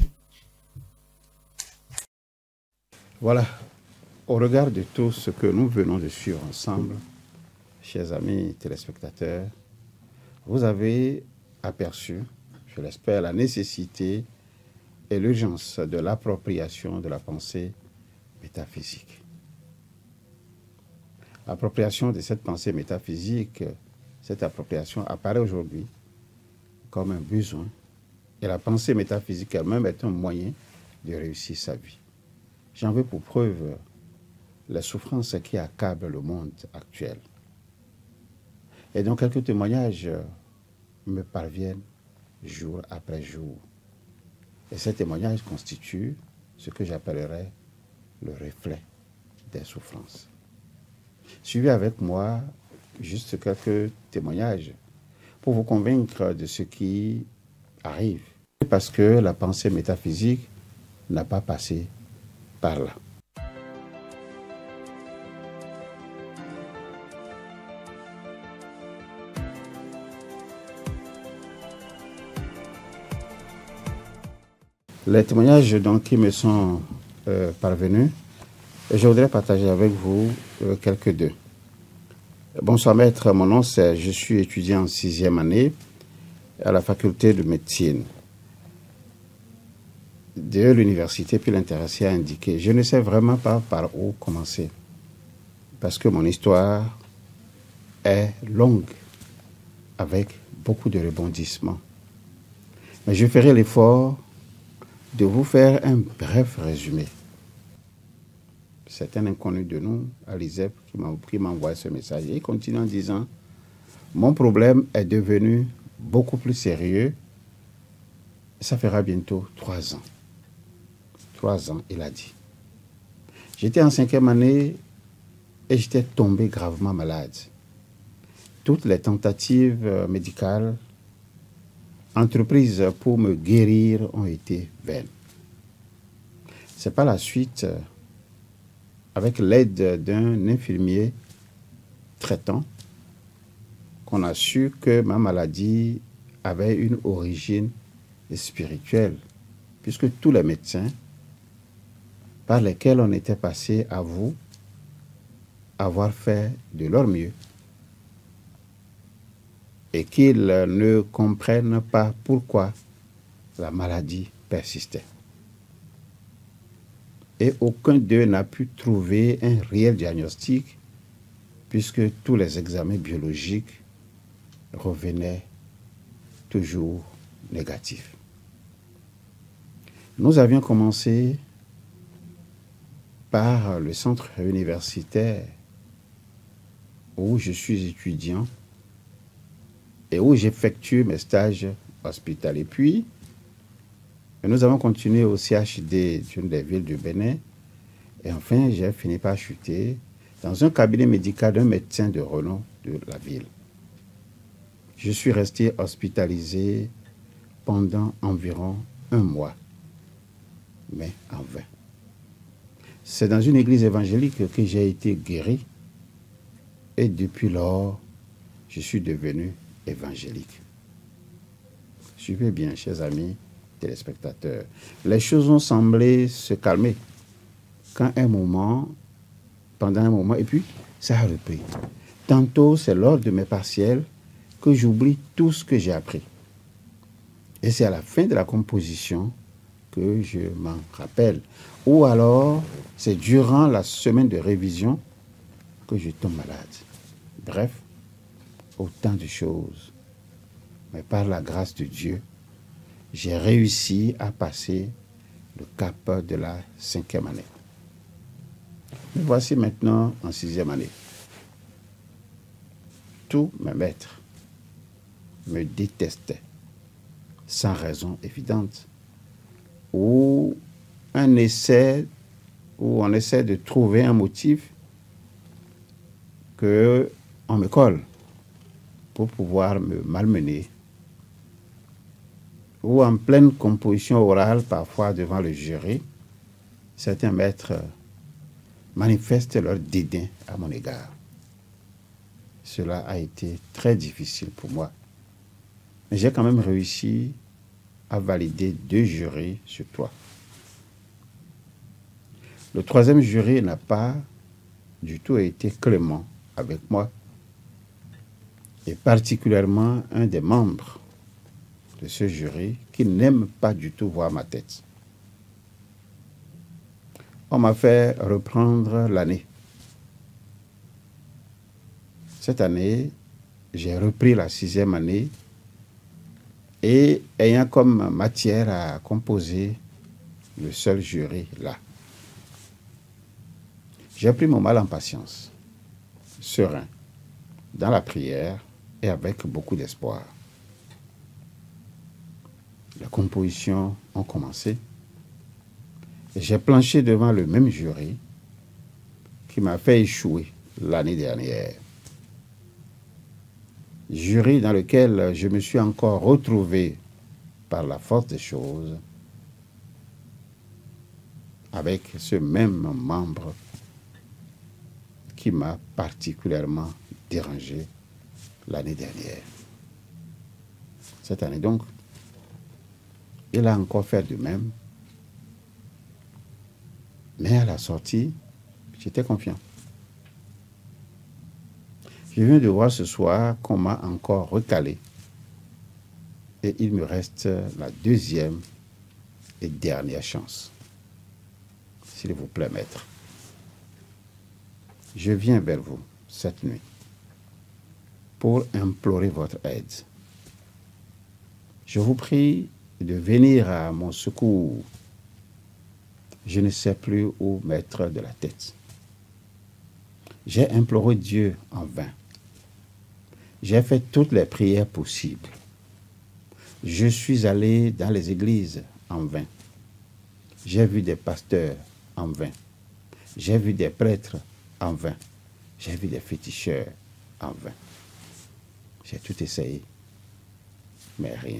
Voilà, au regard de tout ce que nous venons de suivre ensemble, chers amis téléspectateurs, vous avez aperçu, je l'espère, la nécessité et l'urgence de l'appropriation de la pensée métaphysique. L'appropriation de cette pensée métaphysique, cette appropriation apparaît aujourd'hui comme un besoin et la pensée métaphysique elle-même est un moyen de réussir sa vie. J'en veux pour preuve les souffrances qui accablent le monde actuel. Et donc quelques témoignages me parviennent jour après jour. Et ces témoignages constituent ce que j'appellerais le reflet des souffrances. Suivez avec moi juste quelques témoignages pour vous convaincre de ce qui arrive. Parce que la pensée métaphysique n'a pas passé par là. Les témoignages donc qui me sont parvenus, je voudrais partager avec vous quelques d'eux. Bonsoir maître, mon nom c'est, je suis étudiant en 6e année à la faculté de médecine de l'université, puis l'intéressé a indiqué. Je ne sais vraiment pas par où commencer, parce que mon histoire est longue, avec beaucoup de rebondissements. Mais je ferai l'effort de vous faire un bref résumé. C'est un inconnu de nous, Alizep, qui m'a envoyé ce message. Et il continue en disant, mon problème est devenu beaucoup plus sérieux. Ça fera bientôt 3 ans. 3 ans, il a dit. J'étais en 5e année et j'étais tombé gravement malade. Toutes les tentatives médicales entreprises pour me guérir ont été vaines. C'est par la suite, avec l'aide d'un infirmier traitant, qu'on a su que ma maladie avait une origine spirituelle, puisque tous les médecins par lesquels on était passé avouent avoir fait de leur mieux et qu'ils ne comprennent pas pourquoi la maladie persistait. Et aucun d'eux n'a pu trouver un réel diagnostic puisque tous les examens biologiques revenaient toujours négatifs. Nous avions commencé par le centre universitaire où je suis étudiant et où j'effectue mes stages hospitaliers. Puis, nous avons continué au CHD d'une des villes du Bénin. Et enfin, j'ai fini par chuter dans un cabinet médical d'un médecin de renom de la ville. Je suis resté hospitalisé pendant environ 1 mois, mais en vain. C'est dans une église évangélique que j'ai été guéri et depuis lors, je suis devenu évangélique. Suivez bien, chers amis téléspectateurs. Les choses ont semblé se calmer pendant un moment, et puis ça a repris. Tantôt, c'est lors de mes partiels que j'oublie tout ce que j'ai appris. Et c'est à la fin de la composition que je m'en rappelle. Ou alors, c'est durant la semaine de révision que je tombe malade. Bref, autant de choses. Mais par la grâce de Dieu, j'ai réussi à passer le cap de la 5e année. Me voici maintenant en 6e année. Tous mes maîtres me détestaient, sans raison évidente, ou on essaie de trouver un motif que on me colle pour pouvoir me malmener, ou en pleine composition orale, parfois devant le jury, certains maîtres manifestent leur dédain à mon égard. Cela a été très difficile pour moi. Mais j'ai quand même réussi à valider 2 jurys sur 3. Le 3e jury n'a pas du tout été clément avec moi, et particulièrement un des membres de ce jury qui n'aime pas du tout voir ma tête. On m'a fait reprendre l'année. Cette année, j'ai repris la 6e année et ayant comme matière à composer le seul jury là. J'ai pris mon mal en patience, serein, dans la prière et avec beaucoup d'espoir. Les compositions ont commencé et j'ai planché devant le même jury qui m'a fait échouer l'année dernière. jury dans lequel je me suis encore retrouvé par la force des choses avec ce même membre qui m'a particulièrement dérangé l'année dernière. Cette année donc, il a encore fait de même, mais à la sortie, j'étais confiant. Je viens de voir ce soir qu'on m'a encore recalé et il me reste la deuxième et dernière chance. S'il vous plaît, maître, je viens vers vous cette nuit pour implorer votre aide. Je vous prie de venir à mon secours. Je ne sais plus où mettre de la tête. J'ai imploré Dieu en vain. J'ai fait toutes les prières possibles. Je suis allé dans les églises en vain. J'ai vu des pasteurs en vain. J'ai vu des prêtres en vain. J'ai vu des féticheurs en vain. J'ai tout essayé, mais rien.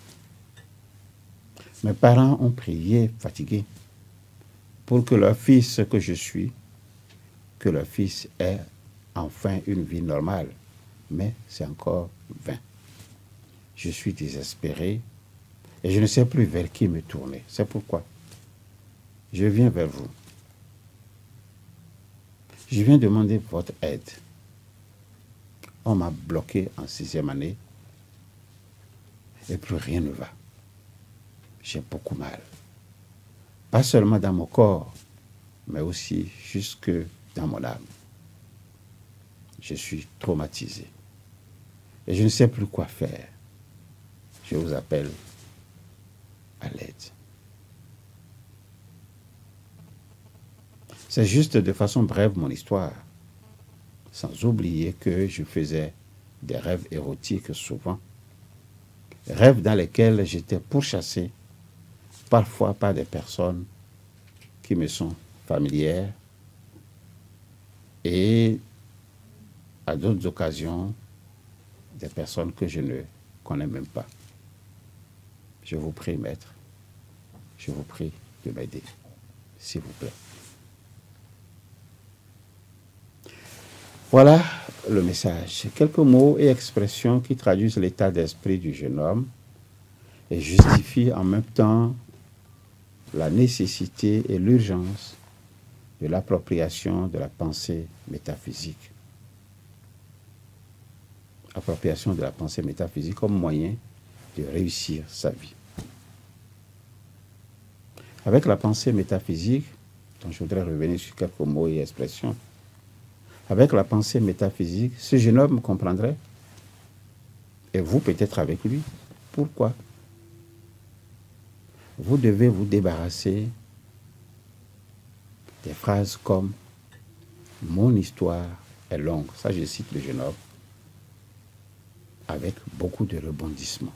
Mes parents ont prié, fatigués, pour que leur fils que je suis, que leur fils ait enfin une vie normale. Mais c'est encore vain. Je suis désespéré et je ne sais plus vers qui me tourner. C'est pourquoi je viens vers vous. Je viens demander votre aide. On m'a bloqué en 6e année et plus rien ne va. J'ai beaucoup mal. Pas seulement dans mon corps, mais aussi jusque dans mon âme. Je suis traumatisé et je ne sais plus quoi faire. Je vous appelle à l'aide. C'est juste de façon brève mon histoire, sans oublier que je faisais des rêves érotiques souvent, rêves dans lesquels j'étais pourchassé, parfois par des personnes qui me sont familières et à d'autres occasions, des personnes que je ne connais même pas. Je vous prie, maître, je vous prie de m'aider, s'il vous plaît. Voilà le message. Quelques mots et expressions qui traduisent l'état d'esprit du jeune homme et justifient en même temps la nécessité et l'urgence de l'appropriation de la pensée métaphysique. Appropriation de la pensée métaphysique comme moyen de réussir sa vie. Avec la pensée métaphysique, dont je voudrais revenir sur quelques mots et expressions, avec la pensée métaphysique, ce jeune homme comprendrait, et vous peut-être avec lui. Pourquoi? Vous devez vous débarrasser des phrases comme « Mon histoire est longue ». Ça, je cite le jeune homme, avec beaucoup de rebondissements.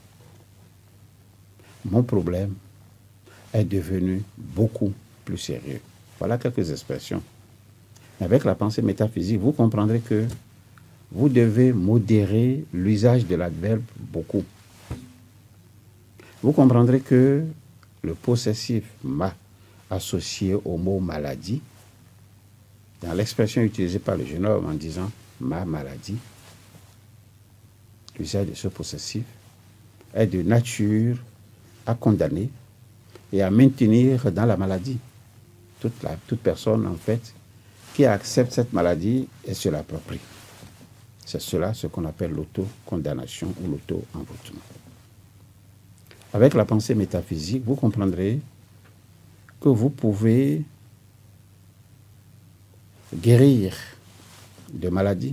Mon problème est devenu beaucoup plus sérieux. Voilà quelques expressions. Avec la pensée métaphysique, vous comprendrez que vous devez modérer l'usage de l'adverbe « beaucoup ». Vous comprendrez que le possessif « m'a » associé au mot « maladie », dans l'expression utilisée par le jeune homme en disant « ma maladie », l'usage de ce possessif est de nature à condamner et à maintenir dans la maladie toute personne, en fait, qui accepte cette maladie et se l'approprie. C'est cela ce qu'on appelle l'auto-condamnation ou l'auto-envoûtement. Avec la pensée métaphysique, vous comprendrez que vous pouvez guérir de maladies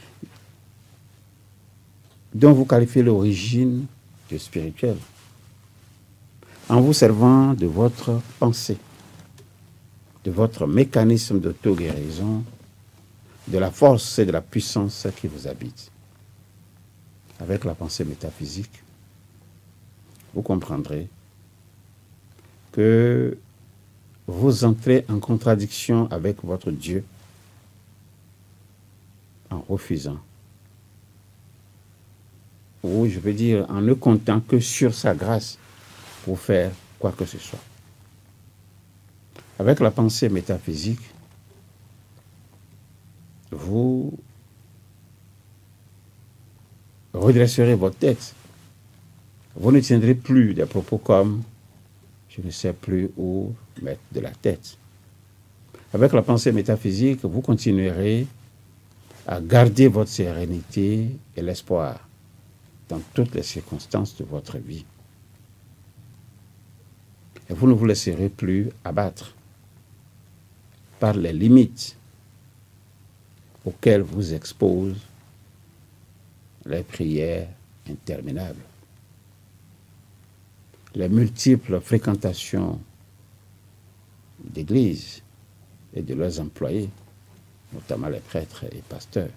dont vous qualifiez l'origine de spirituelle en vous servant de votre pensée, de votre mécanisme d'auto-guérison, de la force et de la puissance qui vous habite. Avec la pensée métaphysique, vous comprendrez que vous entrez en contradiction avec votre Dieu en refusant ou je veux dire en ne comptant que sur sa grâce pour faire quoi que ce soit. Avec la pensée métaphysique, vous redresserez votre tête. Vous ne tiendrez plus des propos comme « je ne sais plus où mettre de la tête ». Avec la pensée métaphysique, vous continuerez à garder votre sérénité et l'espoir dans toutes les circonstances de votre vie. Et vous ne vous laisserez plus abattre par les limites auxquelles vous exposent les prières interminables, les multiples fréquentations d'églises et de leurs employés, notamment les prêtres et les pasteurs.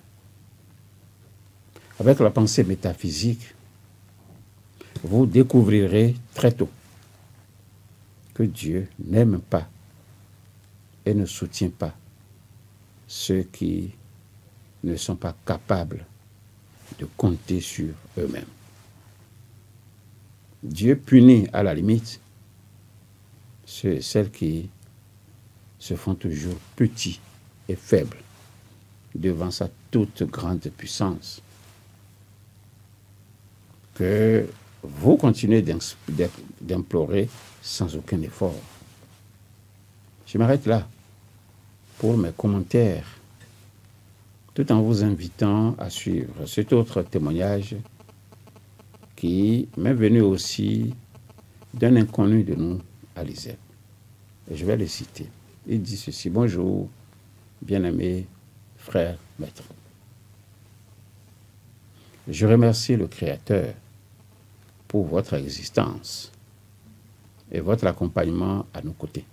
Avec la pensée métaphysique, vous découvrirez très tôt que Dieu n'aime pas et ne soutient pas ceux qui ne sont pas capables de compter sur eux-mêmes. Dieu punit à la limite ceux et celles qui se font toujours petits et faibles devant sa toute grande puissance. Que vous continuez d'implorer sans aucun effort. Je m'arrête là pour mes commentaires, tout en vous invitant à suivre cet autre témoignage qui m'est venu aussi d'un inconnu de nous à l'ISEP. Et je vais le citer. Il dit ceci: bonjour, bien-aimé frère maître. Je remercie le Créateur pour votre existence et votre accompagnement à nos côtés.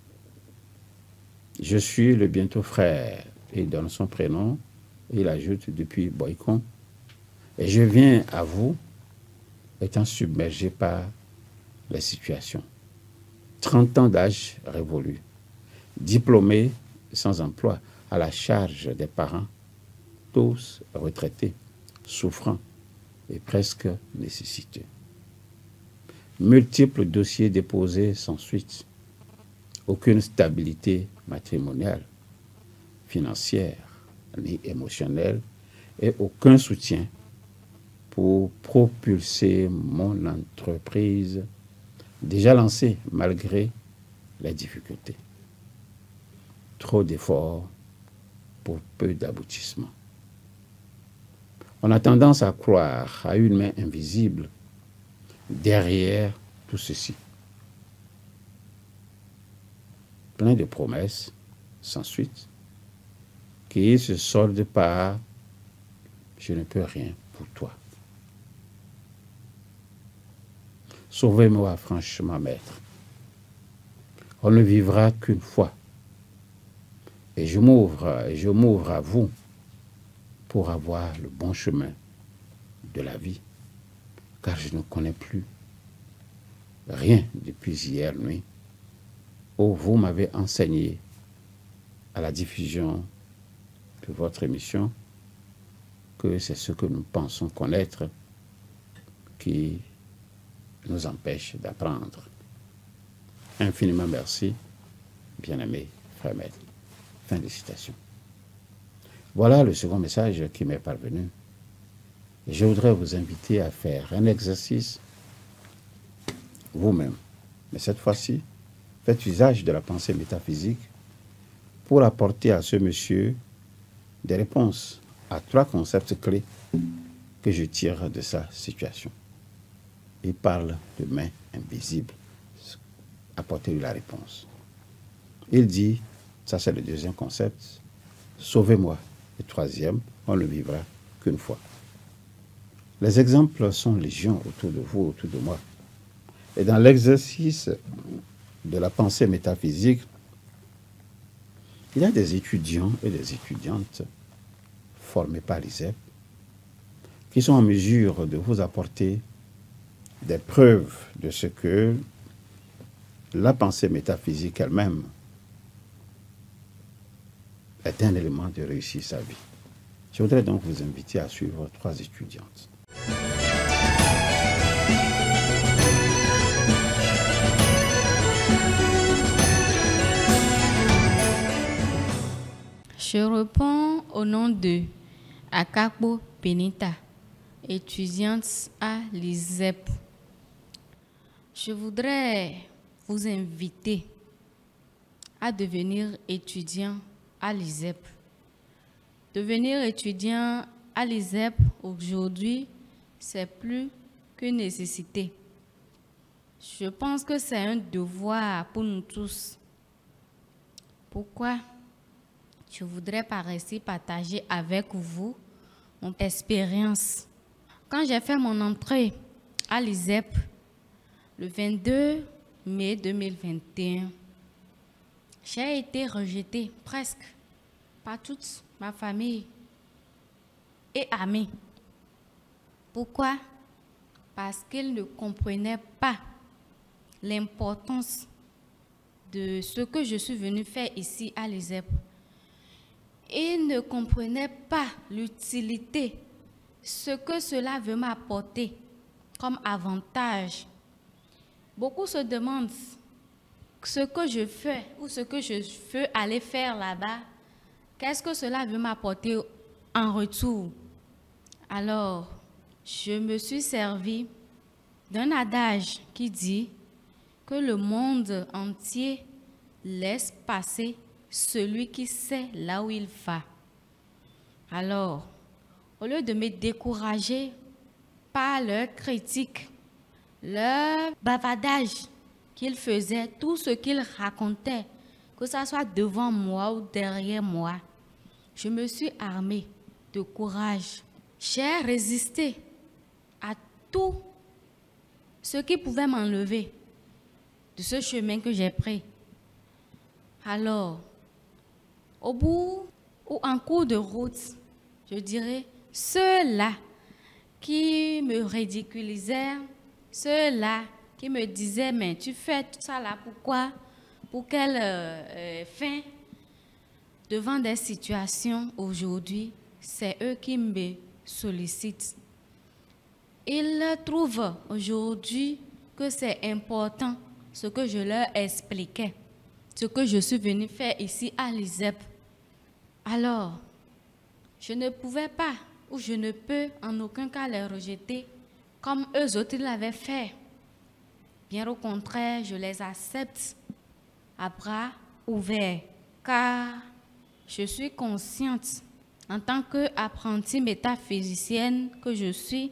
Je suis le bientôt frère, et il donne son prénom, et il ajoute depuis Boycon, et je viens à vous étant submergé par les situations. 30 ans d'âge révolu, diplômé sans emploi, à la charge des parents, tous retraités, souffrants et presque nécessiteux. Multiples dossiers déposés sans suite, aucune stabilité matrimoniale, financière ni émotionnelle et aucun soutien pour propulser mon entreprise déjà lancée malgré les difficultés. Trop d'efforts pour peu d'aboutissement. On a tendance à croire à une main invisible derrière tout ceci. Plein de promesses sans suite qui se soldent par « je ne peux rien pour toi ». Sauvez-moi franchement, maître. On ne vivra qu'une fois. Et je m'ouvre à vous pour avoir le bon chemin de la vie, car je ne connais plus rien depuis hier nuit, où vous m'avez enseigné à la diffusion de votre émission que c'est ce que nous pensons connaître qui nous empêche d'apprendre. Infiniment merci, bien-aimé frère maître. Fin de citation. Voilà le second message qui m'est parvenu. Je voudrais vous inviter à faire un exercice vous-même. Mais cette fois-ci, faites usage de la pensée métaphysique pour apporter à ce monsieur des réponses à 3 concepts clés que je tire de sa situation. Il parle de main invisible. Apportez-lui la réponse. Il dit, ça c'est le deuxième concept, sauvez-moi. Le troisième, on ne vivra qu'une fois. Les exemples sont légion autour de vous, autour de moi. Et dans l'exercice de la pensée métaphysique, il y a des étudiants et des étudiantes formés par l'ISEP qui sont en mesure de vous apporter des preuves de ce que la pensée métaphysique elle-même est un élément de réussir sa vie. Je voudrais donc vous inviter à suivre 3 étudiantes. Je réponds au nom de Akakbo Benita, étudiante à l'ISEP. Je voudrais vous inviter à devenir étudiant à l'ISEP. Devenir étudiant à l'ISEP aujourd'hui, c'est plus qu'une nécessité. Je pense que c'est un devoir pour nous tous. Pourquoi? Je voudrais par ici partager avec vous mon expérience. Quand j'ai fait mon entrée à l'ISEP, le 22 mai 2021, j'ai été rejetée presque par toute ma famille et amis. Pourquoi? Parce qu'ils ne comprenaient pas l'importance de ce que je suis venue faire ici à l'ISEP. Ils ne comprenaient pas l'utilité, ce que cela veut m'apporter comme avantage. Beaucoup se demandent ce que je fais ou ce que je veux aller faire là-bas, qu'est-ce que cela veut m'apporter en retour? Alors, je me suis servi d'un adage qui dit que le monde entier laisse passer celui qui sait là où il va. Alors, au lieu de me décourager par leurs critiques, leur bavardage qu'ils faisaient, tout ce qu'ils racontaient, que ce soit devant moi ou derrière moi, je me suis armée de courage. J'ai résisté à tout ce qui pouvait m'enlever de ce chemin que j'ai pris. Alors, au bout ou en cours de route, je dirais, ceux-là qui me ridiculisaient, ceux-là qui me disaient, mais tu fais tout ça là, pourquoi? Pour quelle fin? Devant des situations aujourd'hui, c'est eux qui me sollicitent. Ils trouvent aujourd'hui que c'est important ce que je leur expliquais, ce que je suis venue faire ici à l'ISEP. Alors, je ne pouvais pas ou je ne peux en aucun cas les rejeter comme eux autres l'avaient fait. Bien au contraire, je les accepte à bras ouverts, car je suis consciente, en tant qu'apprentie métaphysicienne que je suis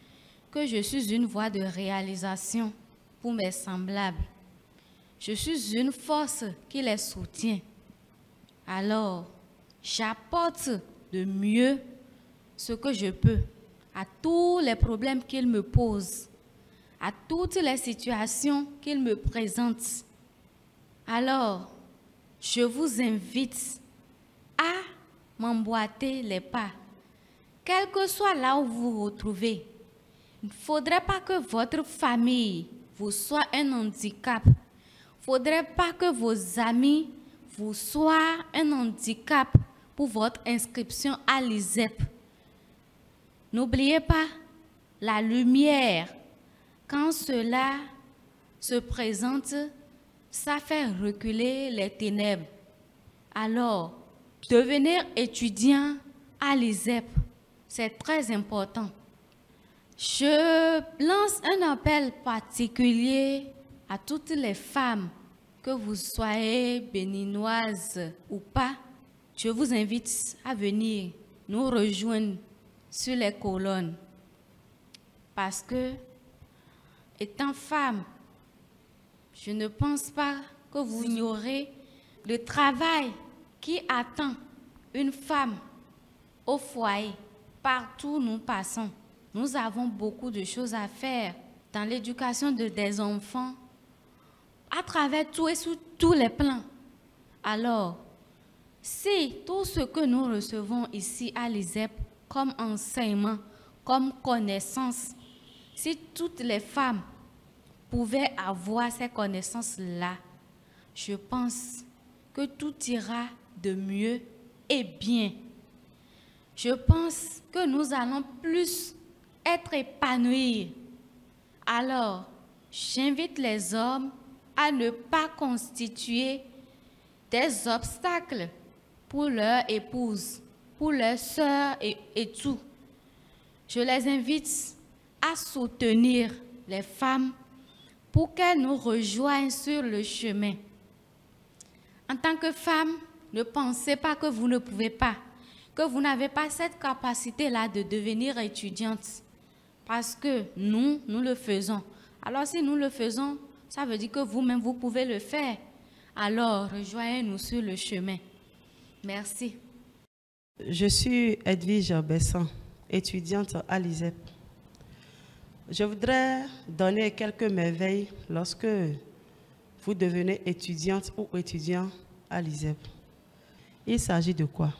une voie de réalisation pour mes semblables. Je suis une force qui les soutient. Alors, j'apporte de mieux ce que je peux à tous les problèmes qu'ils me posent, à toutes les situations qu'ils me présentent. Alors, je vous invite à m'emboîter les pas. Quel que soit là où vous vous retrouvez, il ne faudrait pas que votre famille vous soit un handicap. Il ne faudrait pas que vos amis vous soient un handicap pour votre inscription à l'ISEP. N'oubliez pas la lumière. Quand cela se présente, ça fait reculer les ténèbres. Alors, devenir étudiant à l'ISEP, c'est très important. Je lance un appel particulier à toutes les femmes, que vous soyez béninoises ou pas. Je vous invite à venir nous rejoindre sur les colonnes. Parce que, étant femme, je ne pense pas que vous ignorez le travail qui attend une femme au foyer. Partout où nous passons, nous avons beaucoup de choses à faire dans l'éducation des enfants, à travers tout et sur tous les plans. Alors, si tout ce que nous recevons ici à l'ISEP comme enseignement, comme connaissance, si toutes les femmes pouvaient avoir ces connaissances-là, je pense que tout ira de mieux et bien. Je pense que nous allons plus être épanouis. Alors, j'invite les hommes à ne pas constituer des obstacles pour leurs épouses, pour leurs sœurs et tout. Je les invite à soutenir les femmes pour qu'elles nous rejoignent sur le chemin. En tant que femme, ne pensez pas que vous ne pouvez pas, que vous n'avez pas cette capacité-là de devenir étudiante. Parce que nous le faisons. Alors si nous le faisons, ça veut dire que vous-même, vous pouvez le faire. Alors, rejoignez-nous sur le chemin. Merci. Je suis Edwige Besson, étudiante à l'ISEP. Je voudrais donner quelques merveilles lorsque vous devenez étudiante ou étudiant à l'ISEP. Il s'agit de quoi?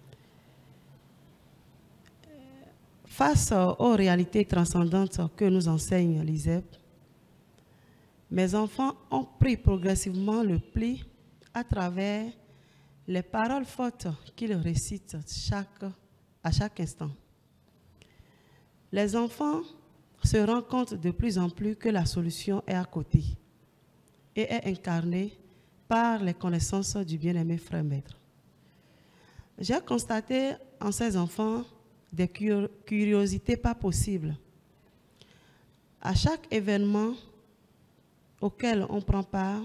Face aux réalités transcendantes que nous enseigne l'ISEP, mes enfants ont pris progressivement le pli à travers les paroles fortes qu'ils récitent à chaque instant. Les enfants se rendent compte de plus en plus que la solution est à côté et est incarnée par les connaissances du bien-aimé frère maître. J'ai constaté en ces enfants des curiosités pas possibles. À chaque événement auquel on prend part,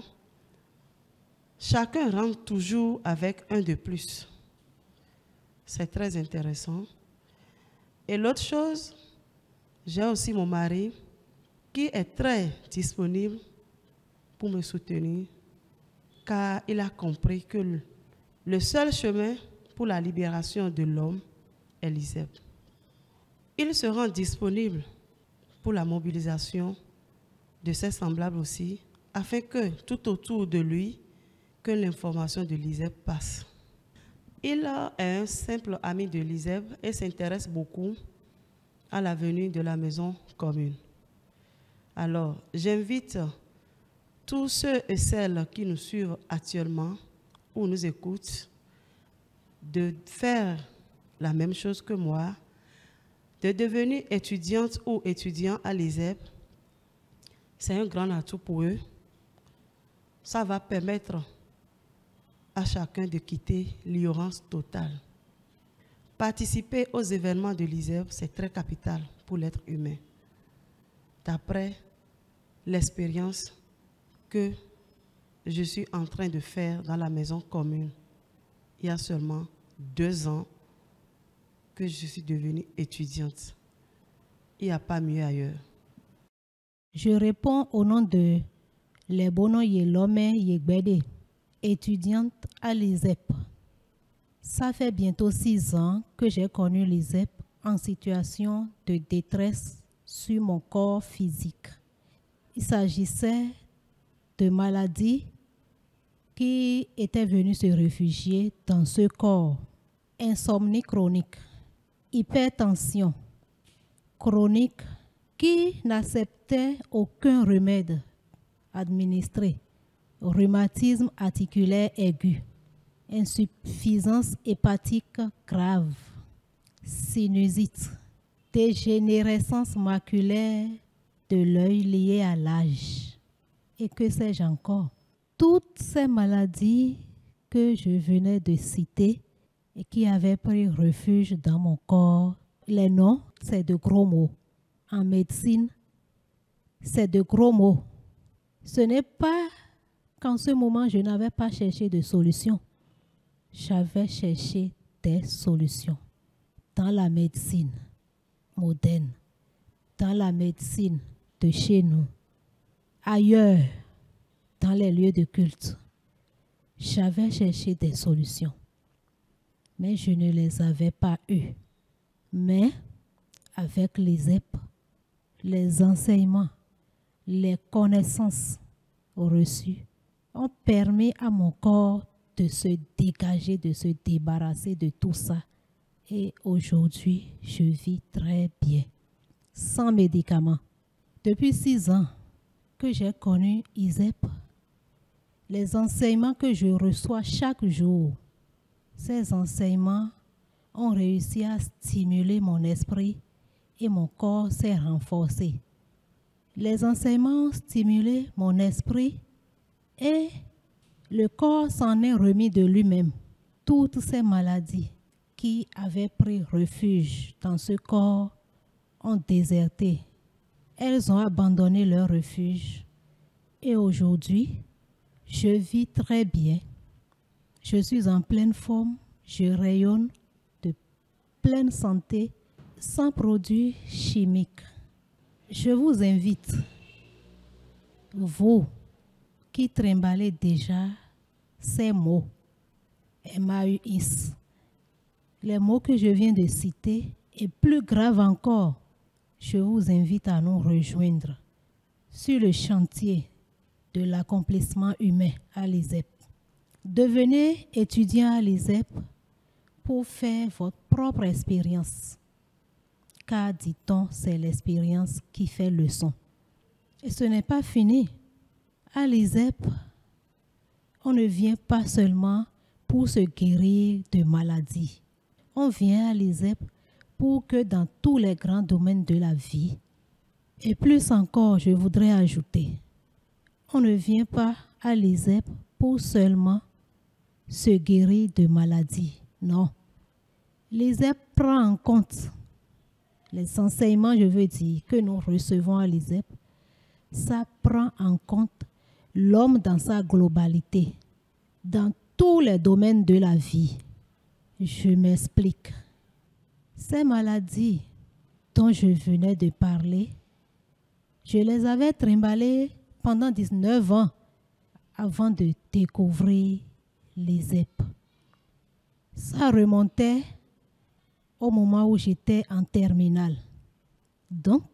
chacun rentre toujours avec un de plus. C'est très intéressant. Et l'autre chose, j'ai aussi mon mari qui est très disponible pour me soutenir, car il a compris que le seul chemin pour la libération de l'homme est l'ISEP. Il se rend disponible pour la mobilisation de ses semblables aussi, afin que tout autour de lui, que l'information de l'ISEP passe. Il est un simple ami de l'ISEP et s'intéresse beaucoup à la venue de la maison commune. Alors, j'invite tous ceux et celles qui nous suivent actuellement ou nous écoutent de faire la même chose que moi, de devenir étudiante ou étudiant à l'ISEP. C'est un grand atout pour eux. Ça va permettre à chacun de quitter l'ignorance totale. Participer aux événements de l'ISEP, c'est très capital pour l'être humain. D'après l'expérience que je suis en train de faire dans la maison commune, il y a seulement 2 ans que je suis devenue étudiante. Il n'y a pas mieux ailleurs. Je réponds au nom de Lebono Yelome Yegbede, étudiante à l'ISEP. Ça fait bientôt 6 ans que j'ai connu l'ISEP en situation de détresse sur mon corps physique. Il s'agissait de maladies qui étaient venues se réfugier dans ce corps. Insomnie chronique, hypertension chronique qui n'acceptait aucun remède administré, rhumatisme articulaire aigu, insuffisance hépatique grave, sinusite, dégénérescence maculaire de l'œil liée à l'âge. Et que sais-je encore? Toutes ces maladies que je venais de citer et qui avaient pris refuge dans mon corps, les noms, c'est de gros mots. En médecine, c'est de gros mots. Ce n'est pas qu'en ce moment, je n'avais pas cherché de solution. J'avais cherché des solutions dans la médecine moderne, dans la médecine de chez nous, ailleurs, dans les lieux de culte. J'avais cherché des solutions, mais je ne les avais pas eues. Mais avec l'ISEP, les enseignements, les connaissances reçues ont permis à mon corps de se dégager, de se débarrasser de tout ça. Et aujourd'hui, je vis très bien, sans médicaments. Depuis 6 ans que j'ai connu ISEP, les enseignements que je reçois chaque jour, ces enseignements ont réussi à stimuler mon esprit et mon corps s'est renforcé. Les enseignements ont stimulé mon esprit et le corps s'en est remis de lui-même. toutes ces maladies qui avaient pris refuge dans ce corps ont déserté. Elles ont abandonné leur refuge. Et aujourd'hui, je vis très bien. Je suis en pleine forme. Je rayonne de pleine santé, sans produits chimiques. Je vous invite, vous qui trimballez déjà ces mots, MAUX, les mots que je viens de citer, et plus grave encore, je vous invite à nous rejoindre sur le chantier de l'accomplissement humain à l'ISEP. Devenez étudiant à l'ISEP pour faire votre propre expérience. Car, dit-on, c'est l'expérience qui fait leçon. Et ce n'est pas fini. À l'ISEP, on ne vient pas seulement pour se guérir de maladies. On vient à l'ISEP pour que dans tous les grands domaines de la vie, et plus encore, je voudrais ajouter, on ne vient pas à l'ISEP pour seulement se guérir de maladies. Non. L'ISEP prend en compte les enseignements, je veux dire, que nous recevons à l'ISEP. Ça prend en compte l'homme dans sa globalité, dans tous les domaines de la vie. Je m'explique. Ces maladies dont je venais de parler, je les avais trimballées pendant 19 ans avant de découvrir l'ISEP. Ça remontait au moment où j'étais en terminale. Donc,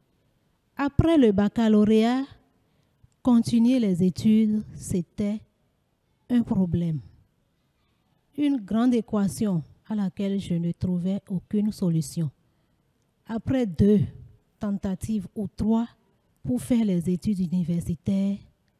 après le baccalauréat, continuer les études, c'était un problème. Une grande équation à laquelle je ne trouvais aucune solution. Après 2 tentatives ou 3 pour faire les études universitaires,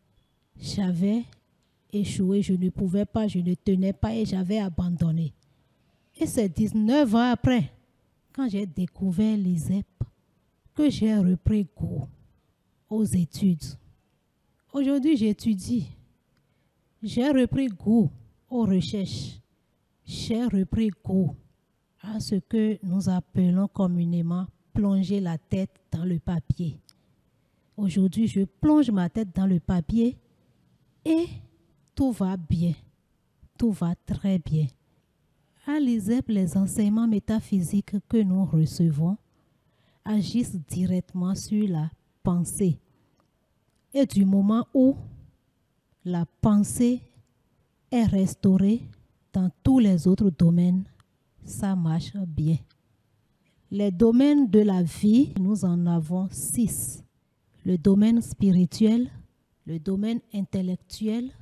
j'avais échoué, je ne pouvais pas, je ne tenais pas et j'avais abandonné. Et c'est 19 ans après, quand j'ai découvert l'ISEP, que j'ai repris goût aux études. Aujourd'hui, j'étudie. J'ai repris goût aux recherches. J'ai repris goût à ce que nous appelons communément plonger la tête dans le papier. Aujourd'hui, je plonge ma tête dans le papier et tout va bien. Tout va très bien. À l'ISEP, les enseignements métaphysiques que nous recevons agissent directement sur la pensée. Et du moment où la pensée est restaurée dans tous les autres domaines, ça marche bien. Les domaines de la vie, nous en avons 6. Le domaine spirituel, le domaine intellectuel,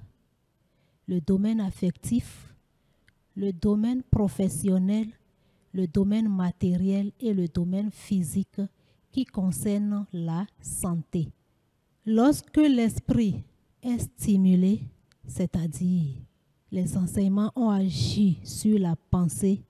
le domaine affectif, le domaine professionnel, le domaine matériel et le domaine physique qui concerne la santé. Lorsque l'esprit est stimulé, c'est-à-dire les enseignements ont agi sur la pensée,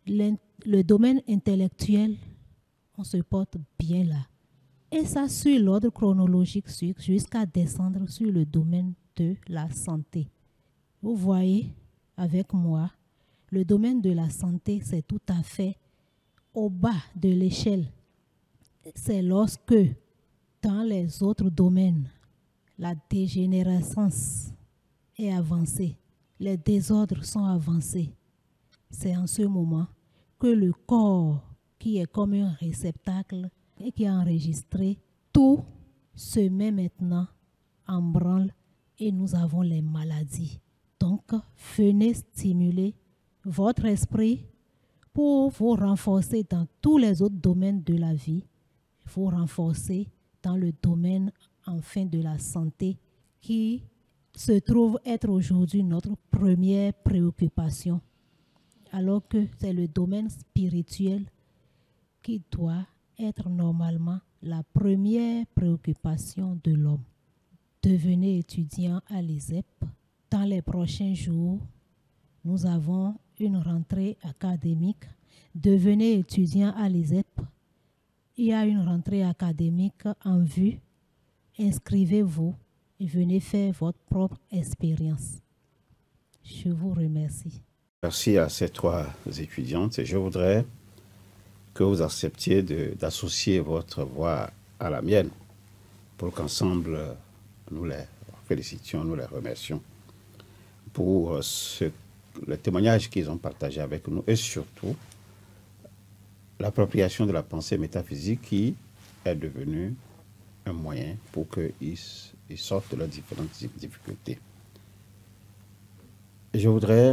le domaine intellectuel, on se porte bien là. Et ça suit l'ordre chronologique jusqu'à descendre sur le domaine de la santé. Vous voyez avec moi, le domaine de la santé, c'est tout à fait au bas de l'échelle. C'est lorsque, dans les autres domaines, la dégénérescence est avancée, les désordres sont avancés. C'est en ce moment que le corps, qui est comme un réceptacle et qui a enregistré, tout se met maintenant en branle et nous avons les maladies. Donc, venez stimuler votre esprit pour vous renforcer dans tous les autres domaines de la vie, vous renforcer dans le domaine enfin de la santé qui se trouve être aujourd'hui notre première préoccupation, alors que c'est le domaine spirituel qui doit être normalement la première préoccupation de l'homme. Devenez étudiant à l'ISEP. Dans les prochains jours, nous avons une rentrée académique. Devenez étudiant à l'ISEP. Il y a une rentrée académique en vue. Inscrivez-vous et venez faire votre propre expérience. Je vous remercie. Merci à ces trois étudiantes et je voudrais que vous acceptiez d'associer votre voix à la mienne pour qu'ensemble nous les félicitions, nous les remercions pour le témoignage qu'ils ont partagé avec nous et surtout l'appropriation de la pensée métaphysique qui est devenue un moyen pour qu'ils sortent de leurs différentes difficultés. Je voudrais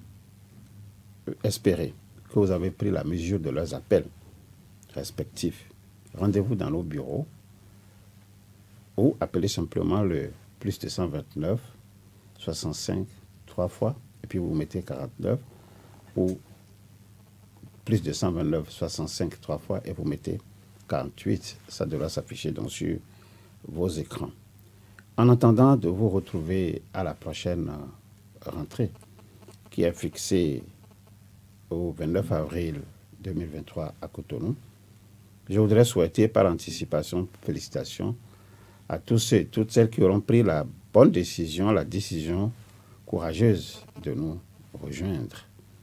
espérer que vous avez pris la mesure de leurs appels respectifs. Rendez-vous dans nos bureaux ou appelez simplement le plus 229 65 3 fois et puis vous mettez 49 ou plus 229 65 3 fois et vous mettez 48. Ça devra s'afficher donc sur vos écrans. En attendant de vous retrouver à la prochaine rentrée qui est fixée au 29 avril 2023 à Cotonou, je voudrais souhaiter par anticipation félicitations à tous ceux et toutes celles qui auront pris la bonne décision, la décision courageuse de nous rejoindre.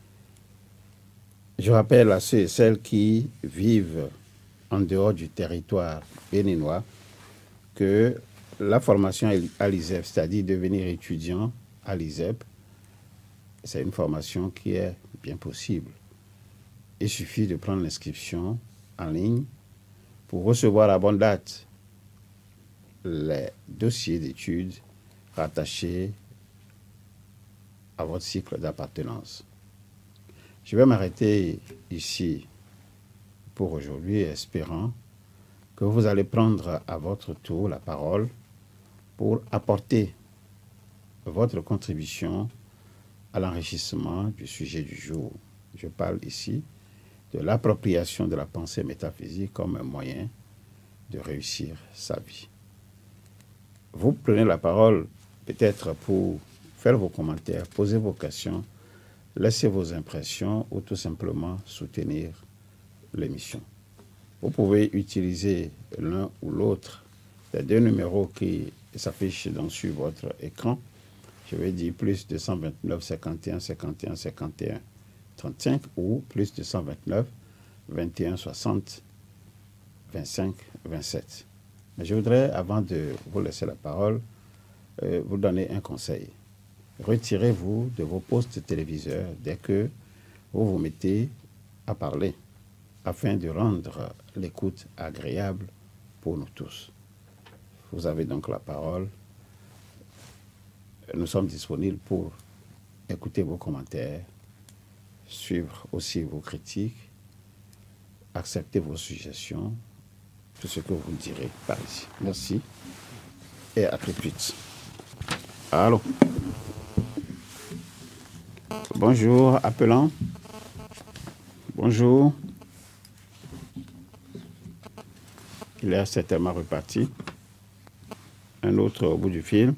Je rappelle à ceux et celles qui vivent en dehors du territoire béninois que la formation à l'ISEP, c'est-à-dire devenir étudiant à l'ISEP, c'est une formation qui est bien possible. Il suffit de prendre l'inscription en ligne pour recevoir à bonne date les dossiers d'études rattachés à votre cycle d'appartenance. Je vais m'arrêter ici pour aujourd'hui, espérant que vous allez prendre à votre tour la parole pour apporter votre contribution à l'enrichissement du sujet du jour. Je parle ici de l'appropriation de la pensée métaphysique comme un moyen de réussir sa vie. Vous prenez la parole peut-être pour faire vos commentaires, poser vos questions, laisser vos impressions ou tout simplement soutenir l'émission. Vous pouvez utiliser l'un ou l'autre des deux numéros qui s'affichent donc sur votre écran. Je vais dire plus 229 51 51 51 35 ou plus 229 21 60 25 27. Mais je voudrais, avant de vous laisser la parole, vous donner un conseil. Retirez-vous de vos postes téléviseurs dès que vous vous mettez à parler, afin de rendre l'écoute agréable pour nous tous. Vous avez donc la parole. Nous sommes disponibles pour écouter vos commentaires, suivre aussi vos critiques, accepter vos suggestions, tout ce que vous direz par ici. Merci et à tout de suite. Allô? Bonjour, appelant. Bonjour. Il est certainement reparti. Un autre au bout du fil.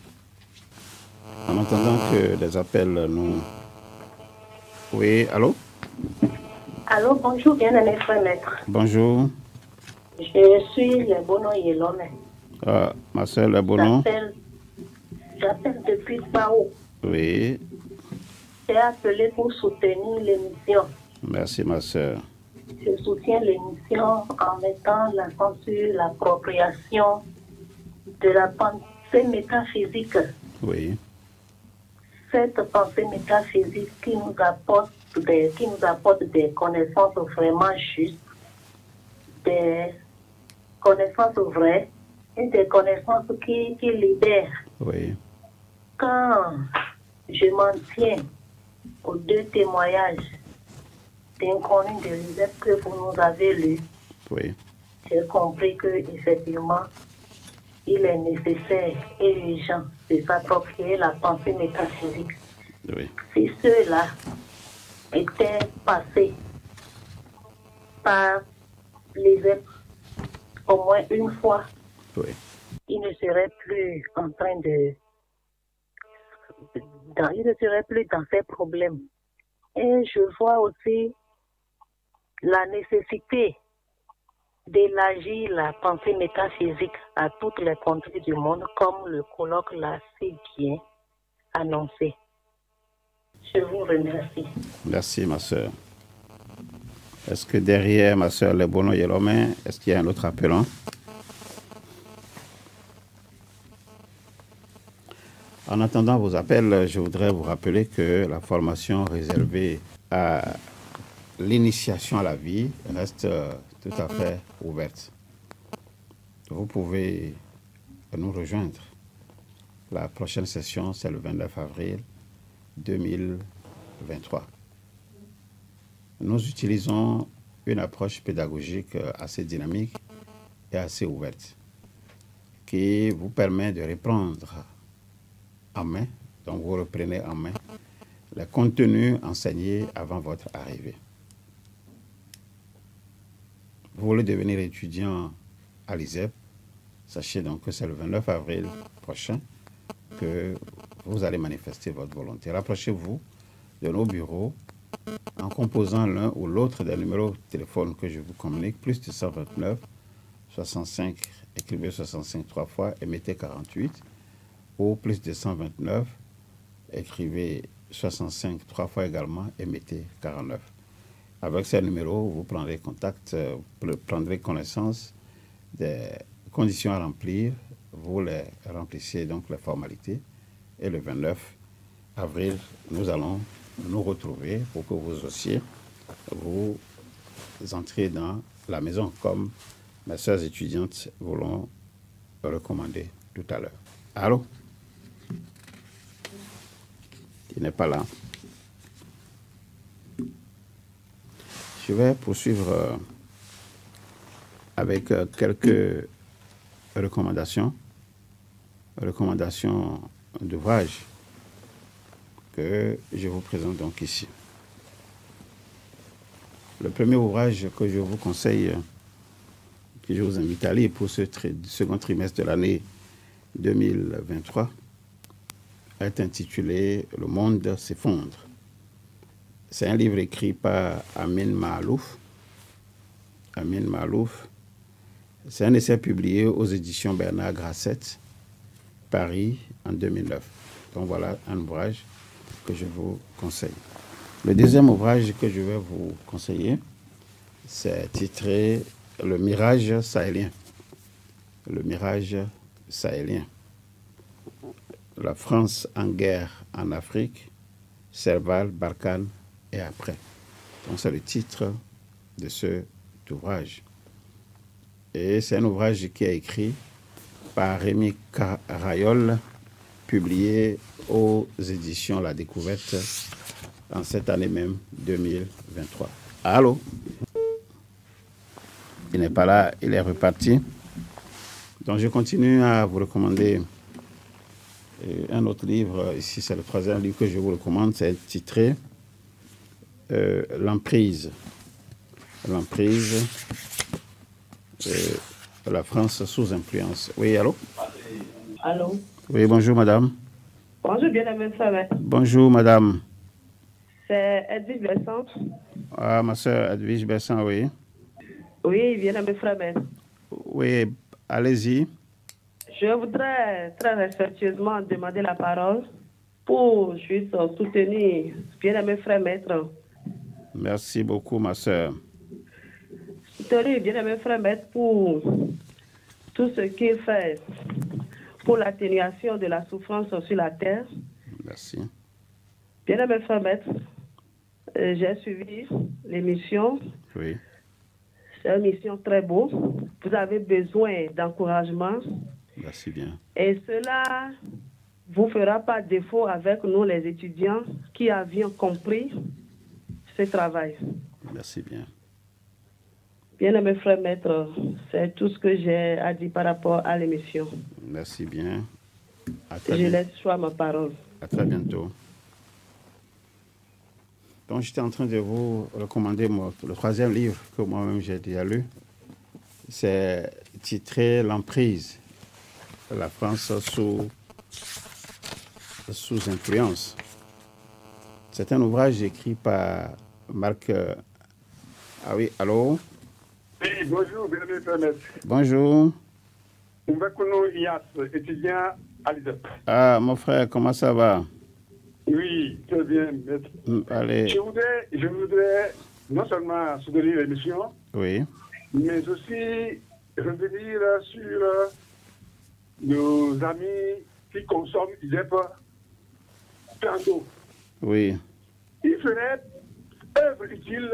En attendant que les appels nous... Oui, allô? Allô, bonjour, bien-aimé frère maître. Bonjour. Je suis le Bono Yelome. Ah, ma soeur le Bono. J'appelle depuis Pao. Oui. J'ai appelé pour soutenir l'émission. Merci, ma soeur. Je soutiens l'émission en mettant l'accent sur l'appropriation de la pensée métaphysique. Oui. Cette pensée métaphysique qui nous apporte des connaissances vraiment justes, des connaissances vraies et des connaissances qui libèrent. Oui. Quand je m'en tiens aux deux témoignages d'inconnus de l'ISEP que vous nous avez lus, oui, j'ai compris que effectivement il est nécessaire et urgent de s'approprier la pensée métaphysique. Oui. Si ceux-là étaient passés par l'ISEP au moins une fois, oui, ils ne seraient plus en train ils ne seraient plus dans ces problèmes. Et je vois aussi la nécessité d'élargir la pensée métaphysique à toutes les contrées du monde, comme le colloque l'a si bien annoncé. Je vous remercie. Merci, ma soeur. Est-ce que derrière ma soeur Lebono Yelome, est-ce qu'il y a un autre appelant? En attendant vos appels, je voudrais vous rappeler que la formation réservée à l'initiation à la vie reste tout à fait ouverte. Vous pouvez nous rejoindre. La prochaine session, c'est le 29 avril 2023. Nous utilisons une approche pédagogique assez dynamique et assez ouverte qui vous permet de reprendre en main, donc vous reprenez en main, les contenus enseignés avant votre arrivée. Vous voulez devenir étudiant à l'ISEP, sachez donc que c'est le 29 avril prochain que vous allez manifester votre volonté. Rapprochez-vous de nos bureaux en composant l'un ou l'autre des numéros de téléphone que je vous communique, plus de 129, 65, écrivez 65 3 fois et mettez 48, ou plus de 129, écrivez 65 3 fois également et mettez 49. Avec ces numéros, vous prendrez contact, vous prendrez connaissance des conditions à remplir, vous les remplissez donc les formalités et le 29 avril, nous allons nous retrouver pour que vous aussi, vous entrez dans la maison comme mes sœurs étudiantes vous l'ont recommandé tout à l'heure. Allô? Il n'est pas là. Je vais poursuivre avec quelques recommandations d'ouvrages que je vous présente donc ici. Le premier ouvrage que je vous conseille, que je vous invite à lire pour ce second trimestre de l'année 2023, est intitulé « Le monde s'effondre ». C'est un livre écrit par Amin Maalouf. Amin Maalouf. C'est un essai publié aux éditions Bernard Grasset, Paris, en 2009. Donc voilà un ouvrage que je vous conseille. Le deuxième ouvrage que je vais vous conseiller, c'est titré « Le mirage sahélien ». Le mirage sahélien. La France en guerre en Afrique, Serval, Barkhane et après. Donc c'est le titre de cet ouvrage. Et c'est un ouvrage qui est écrit par Rémi Carayol, publié aux éditions La Découverte en cette année même, 2023. Allô? Il n'est pas là, il est reparti. Donc je continue à vous recommander un autre livre. Ici, c'est le troisième livre que je vous recommande. C'est titré L'emprise. L'emprise. La France sous influence. Oui, allô? Allô? Oui, bonjour, madame. Bonjour, bien-aimé frère. Bonjour, madame. C'est Edwige Besson. Ah, ma soeur Edwige Besson, oui. Oui, bien-aimé frère. Oui, allez-y. Je voudrais très respectueusement demander la parole pour juste soutenir bien-aimé frère maître. Merci beaucoup, ma soeur. Soutenir bien-aimé frère maître pour tout ce qu'il fait pour l'atténuation de la souffrance sur la terre. Merci. Bien-aimé frère maître, j'ai suivi l'émission. Oui. C'est une mission très beau. Vous avez besoin d'encouragement. Merci bien. Et cela vous fera pas défaut avec nous, les étudiants, qui avions compris ce travail. Merci bien. Bien-aimé frère maître, c'est tout ce que j'ai à dire par rapport à l'émission. Merci bien. Je laisse choix ma parole. À très bientôt. Donc, j'étais en train de vous recommander le troisième livre que moi-même j'ai déjà lu. C'est titré L'emprise. La France sous influence. C'est un ouvrage écrit par Marc. Ah oui, allô? Oui, bonjour, bien-aimé frère maître. Bonjour. Mbekounou Ias, étudiant à l'ISEP. Ah, mon frère, comment ça va? Oui, très bien, maître. Allez. Je voudrais non seulement soutenir l'émission, Oui. mais aussi revenir sur nos amis qui consomment ISEP plein d'eau. Oui. Ils feraient œuvre utile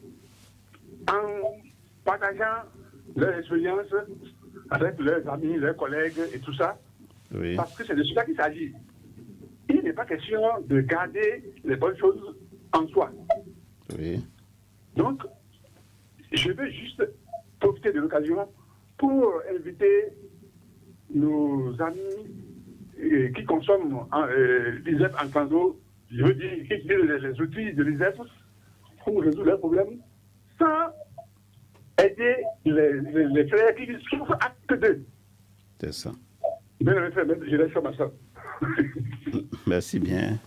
en partageant leur expérience avec leurs amis, leurs collègues et tout ça. Oui. Parce que c'est de cela qu'il s'agit. Il n'est pas question de garder les bonnes choses en soi. Oui. Donc, je veux juste profiter de l'occasion pour inviter nos amis qui consomment l'ISEP en transo, je veux dire, qui utilisent les outils de l'ISEP pour résoudre leurs problèmes, sans aider les frères qui souffrent acte 2. C'est ça. Bien, je laisse comme ça. Merci bien.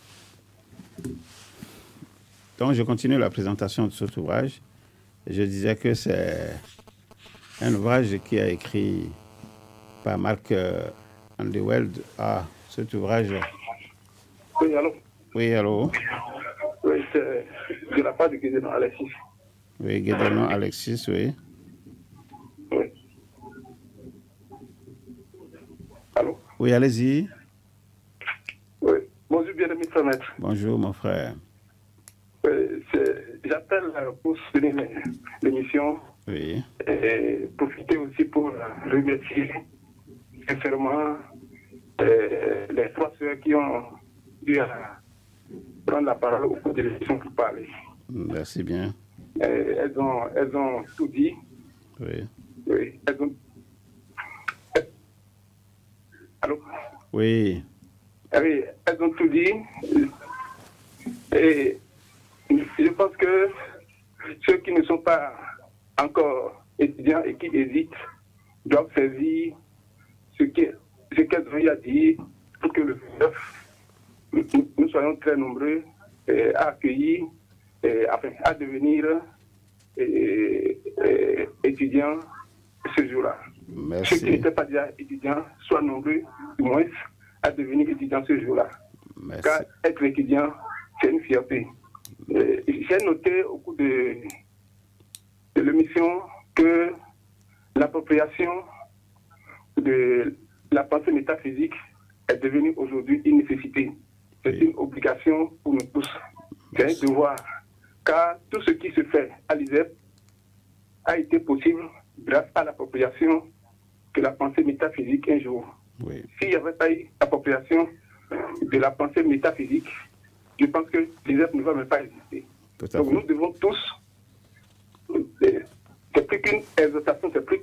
Donc, je continue la présentation de cet ouvrage. Je disais que c'est un ouvrage qui a écrit par Marc Underweld. Ah, cet ouvrage. Oui, allô? Oui, allô? Oui, c'est de la part de Guédénon Alexis. Oui, Guédénon Alexis, oui. Oui. Allô? Oui, allez-y. Oui. Bonjour, bien-aimé frère maître. Bonjour, mon frère. Oui, j'appelle pour soutenir l'émission. Oui. Et profiter aussi pour remercier sincèrement les trois sœurs qui ont dû prendre la parole au cours de l'émission pour parler. Merci bien. Elles ont tout dit. Oui. Oui, elles ont... Allô? Oui. Oui, elles ont tout dit. Et je pense que ceux qui ne sont pas encore étudiants et qui hésitent doivent saisir ce qu'elles ont eu à dire pour que le 9, nous soyons très nombreux à accueillir, à devenir étudiants ce jour-là. Merci. Ceux qui n'étaient pas déjà étudiants soient nombreux, du moins, à devenir étudiants ce jour-là. Merci. Car être étudiant, c'est une fierté. J'ai noté au cours de l'émission que l'appropriation de la pensée métaphysique est devenue aujourd'hui une nécessité. C'est une obligation pour nous tous. C'est un devoir. Car tout ce qui se fait à l'ISEP a été possible grâce à l'appropriation de la pensée métaphysique un jour. Oui. S'il n'y avait pas eu l'appropriation de la pensée métaphysique, je pense que l'ISEP ne va même pas exister. Donc nous devons tous, c'est plus qu'une exhortation, c'est plus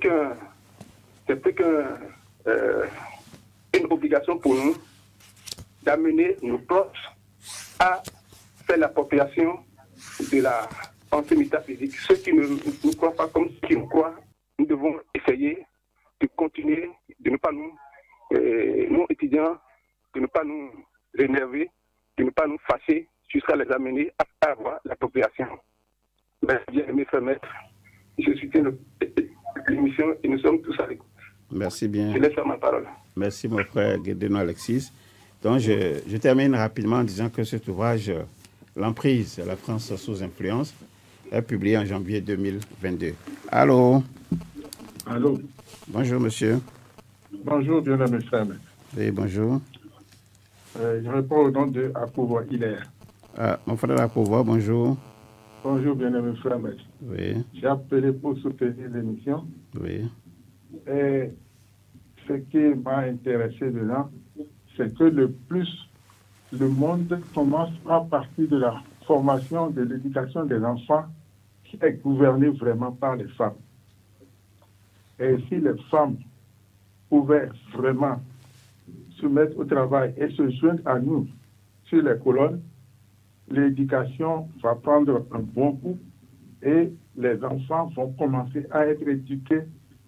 une obligation pour nous d'amener nos proches à faire l'appropriation de la pensée métaphysique. Ceux qui ne croient pas comme ceux qui nous croient, nous devons essayer de continuer, de ne pas nous étudiants, de ne pas nous énerver, de ne pas nous fâcher, jusqu'à les amener à avoir l'appropriation. Bien aimé frère maître, je soutiens l'émission et nous sommes tous à l'écoute. Merci bien. Je laisse ma parole. Merci mon frère Guédénon Alexis. Donc je termine rapidement en disant que cet ouvrage, L'emprise, la France sous influence, est publié en janvier 2022. Allô? Allô? Bonjour monsieur. Bonjour bien aimé frère maître. Oui, bonjour. Je réponds au nom de Akouva Hilaire. Mon frère Akouva, bonjour. Bonjour bien aimé frère maître. Oui. J'ai appelé pour soutenir l'émission. Oui. Et ce qui m'a intéressé dedans, c'est que le monde commence à partir de la formation, de l'éducation des enfants qui est gouvernée vraiment par les femmes. Et si les femmes pouvaient vraiment se mettre au travail et se joindre à nous sur les colonnes, l'éducation va prendre un bon coup et les enfants vont commencer à être éduqués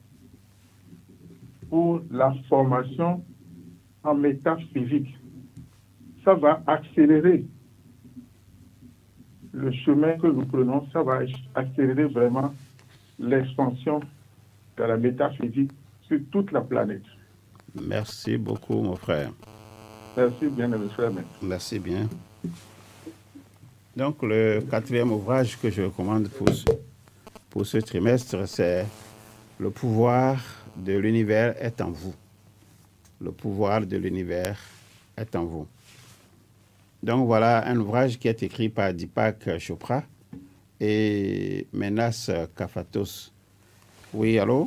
pour la formation en métaphysique. Ça va accélérer le chemin que nous prenons, ça va accélérer vraiment l'expansion de la métaphysique sur toute la planète. Merci beaucoup, mon frère. Merci bien, M. Fermet. Merci bien. Donc, le quatrième ouvrage que je recommande pour ce trimestre, c'est Le pouvoir de l'univers est en vous. Le pouvoir de l'univers est en vous. Donc, voilà un ouvrage qui est écrit par Deepak Chopra et Menas Kafatos. Oui, allô?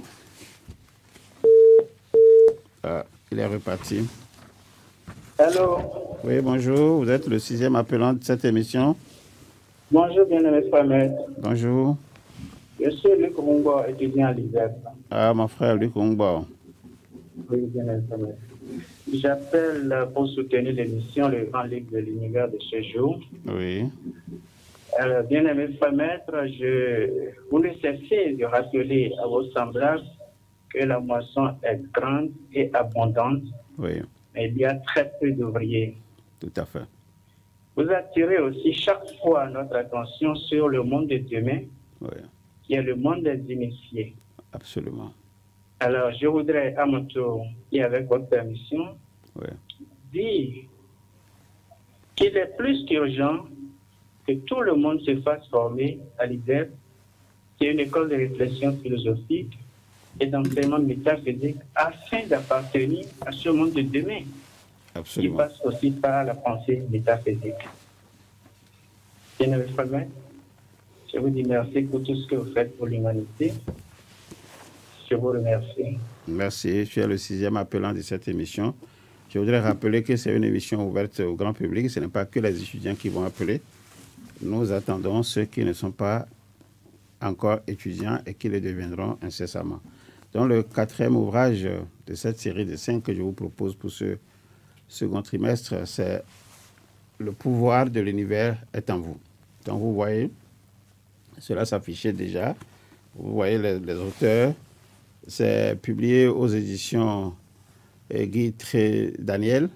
Il est reparti. Allô? Oui, bonjour. Vous êtes le 6e appelant de cette émission. Bonjour, bien-aimé Fermet. Bonjour. Je suis Luc Mungbo, étudiant à l'ISEP. Ah, mon frère Luc Mungbo. Oui, bien-aimé Fermet. J'appelle pour soutenir l'émission Le Grand Livre de l'Univers de ce jour. Oui. Alors, bien-aimé Fermet, vous ne cessez de rappeler à vos semblables que la moisson est grande et abondante. Oui. Mais il y a très peu d'ouvriers. Tout à fait. Vous attirez aussi chaque fois notre attention sur le monde de demain, oui, qui est le monde des initiés. Absolument. Alors, je voudrais à mon tour, et avec votre permission, oui, dire qu'il est plus qu'urgent que tout le monde se fasse former à l'ISEP, qui est une école de réflexion philosophique et d'enseignement métaphysique, afin d'appartenir à ce monde de demain. Absolument. Qui passe aussi par la pensée métaphysique. Bien-aimé Fermet, je vous dis merci pour tout ce que vous faites pour l'humanité. Je vous remercie. Merci. Je suis le 6e appelant de cette émission. Je voudrais rappeler que c'est une émission ouverte au grand public. Ce n'est pas que les étudiants qui vont appeler. Nous attendons ceux qui ne sont pas encore étudiants et qui le deviendront incessamment. Donc, le 4e ouvrage de cette série de 5 que je vous propose pour ce second trimestre, c'est Le pouvoir de l'univers est en vous. Donc, vous voyez, cela s'affichait déjà. Vous voyez les auteurs. C'est publié aux éditions Guy Trédaniel,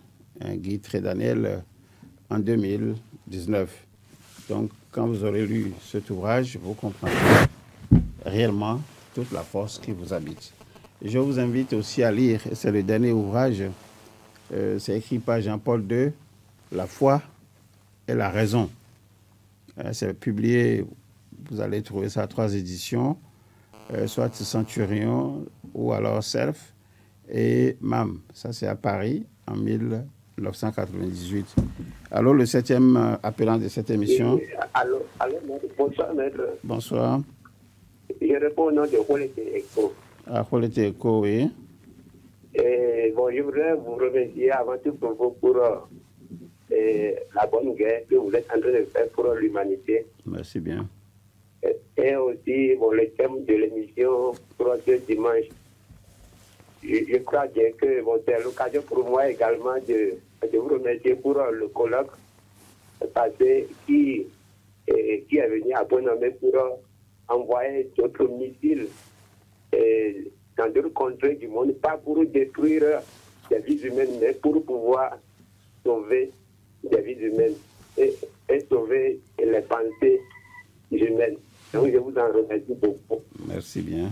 en 2019. Donc, quand vous aurez lu cet ouvrage, vous comprendrez réellement toute la force qui vous habite. Je vous invite aussi à lire, c'est le dernier ouvrage, c'est écrit par Jean-Paul II, La foi et la raison. C'est publié, vous allez trouver ça à 3 éditions, soit Centurion ou alors Self et MAM. Ça, c'est à Paris en 1998. Alors, le 7e appelant de cette émission. Allô, maître. Bonsoir, maître. Bonsoir. Je réponds au nom de Holete Eco. Ah, Holete Eco, oui. Bon, je voudrais vous remercier avant tout pour la bonne guerre que vous êtes en train de faire pour l'humanité. Merci bien. Et aussi, bon, le thème de l'émission pour ce dimanche. Je crois bien que bon, c'est l'occasion pour moi également de vous remercier pour le colloque passé qui est venu à Bonhomé pour envoyer d'autres missiles dans d'autres contrées du monde, pas pour détruire des vies humaines, mais pour pouvoir sauver des vies humaines et sauver les pensées humaines. Donc, je vous en remercie beaucoup. Merci bien.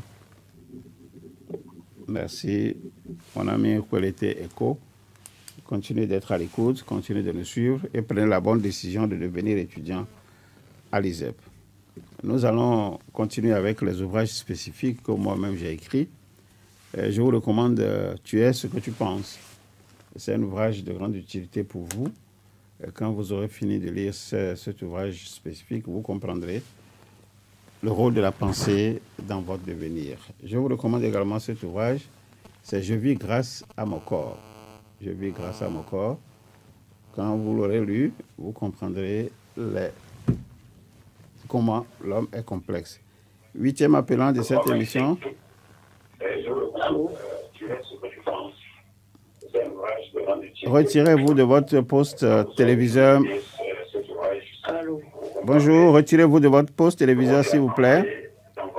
Merci, mon ami Qualité Eco. Continuez d'être à l'écoute, continuez de nous suivre et prenez la bonne décision de devenir étudiant à l'ISEP. Nous allons continuer avec les ouvrages spécifiques que moi-même j'ai écrits. Je vous recommande Tu es ce que tu penses. C'est un ouvrage de grande utilité pour vous. Quand vous aurez fini de lire cet ouvrage spécifique, vous comprendrez le rôle de la pensée dans votre devenir. Je vous recommande également cet ouvrage. C'est Je vis grâce à mon corps. Je vis grâce à mon corps. Quand vous l'aurez lu, vous comprendrez comment l'homme est complexe. 8e appelant de cette émission. Retirez-vous de votre poste téléviseur. Allô. Bonjour, retirez-vous de votre poste téléviseur, s'il vous plaît.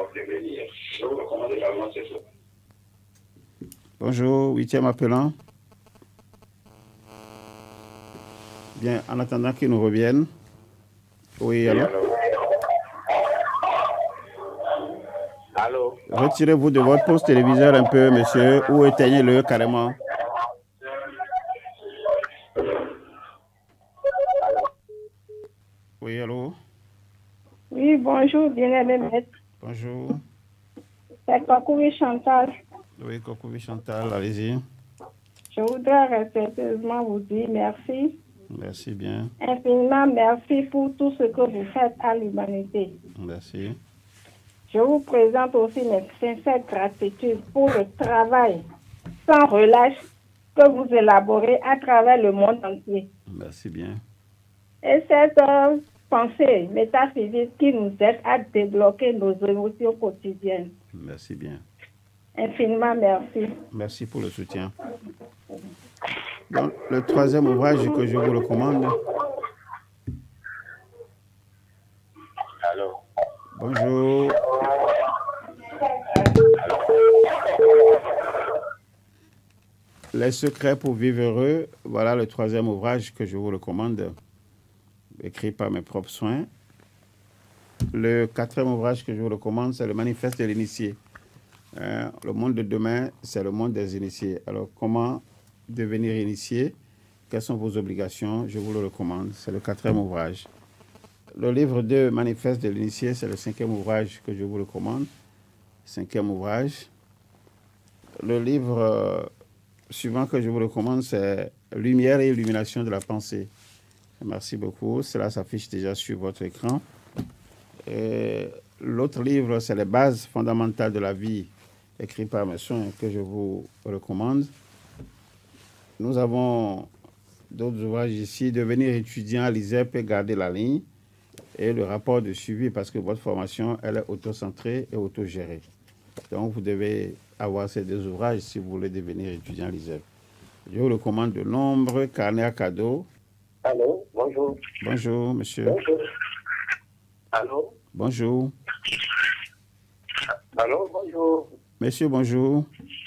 Bonjour, 8e appelant. Bien, en attendant qu'ils nous reviennent. Oui, allô? Allô? Retirez-vous de votre poste téléviseur un peu, monsieur, ou éteignez-le carrément. Oui, bonjour, bien-aimé maître. Bonjour. C'est Kokouvi Chantal. Oui, Kokouvi Chantal, allez-y. Je voudrais respectueusement vous dire merci. Merci bien. Infiniment merci pour tout ce que vous faites à l'humanité. Merci. Je vous présente aussi mes sincères gratitudes pour le travail sans relâche que vous élaborez à travers le monde entier. Merci bien. Et cette pensée métaphysique qui nous aide à débloquer nos émotions quotidiennes. Merci bien. Infiniment merci. Merci pour le soutien. Donc, le troisième ouvrage que je vous recommande. Allô. Bonjour. Les secrets pour vivre heureux, voilà le troisième ouvrage que je vous recommande, écrit par mes propres soins. Le quatrième ouvrage que je vous recommande, c'est le manifeste de l'initié. Le monde de demain, c'est le monde des initiés. Alors, comment devenir initié? Quelles sont vos obligations? Je vous le recommande. C'est le quatrième ouvrage. Le livre 2, manifeste de l'initié, c'est le cinquième ouvrage que je vous recommande. Cinquième ouvrage. Le livre suivant que je vous recommande, c'est Lumière et illumination de la pensée. Merci beaucoup. Cela s'affiche déjà sur votre écran. L'autre livre, c'est Les bases fondamentales de la vie, écrit par mes soins, que je vous recommande. Nous avons d'autres ouvrages ici, Devenir étudiant à l'ISEP et garder la ligne, et le rapport de suivi, parce que votre formation, elle est autocentrée et autogérée. Donc, vous devez avoir ces deux ouvrages si vous voulez devenir étudiant à l'ISEP. Je vous recommande de nombreux carnets à cadeaux. Allô, bonjour. Bonjour, monsieur. Bonjour. Allô. Bonjour. Allô, bonjour. Monsieur, bonjour.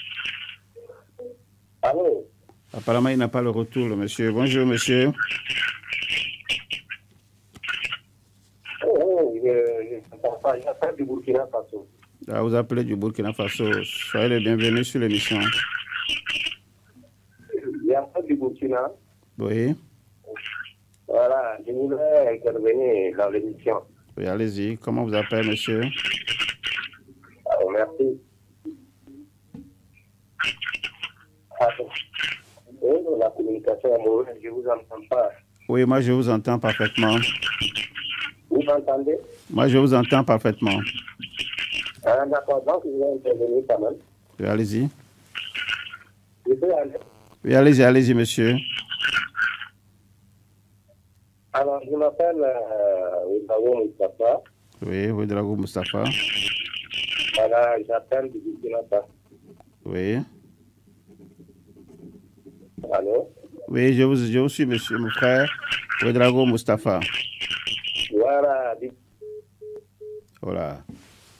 Allô. Apparemment, il n'a pas le retour, le monsieur. Bonjour, monsieur. J'appelle du Burkina Faso. Ah, vous appelez du Burkina Faso. Soyez les bienvenus sur l'émission. J'appelle du Burkina. Oui. Voilà, je voudrais intervenir dans l'émission. Oui, allez-y. Comment vous appelez, monsieur? Alors, merci. Oui, la communication est mauvaise, je ne vous entends pas. Oui, moi, je vous entends parfaitement. Vous m'entendez? Moi, je vous entends parfaitement. Ah, d'accord, donc je vais intervenir quand même. Oui, allez-y. Je peux aller? Oui, allez-y, allez-y, monsieur. Alors, je m'appelle Ouedraogo Moustapha. Oui, Ouedraogo Moustapha. Voilà, j'appelle du Burkina Faso. Oui. Allô? Oui, je vous suis, monsieur, mon frère, Ouedraogo Moustapha. Voilà. Voilà.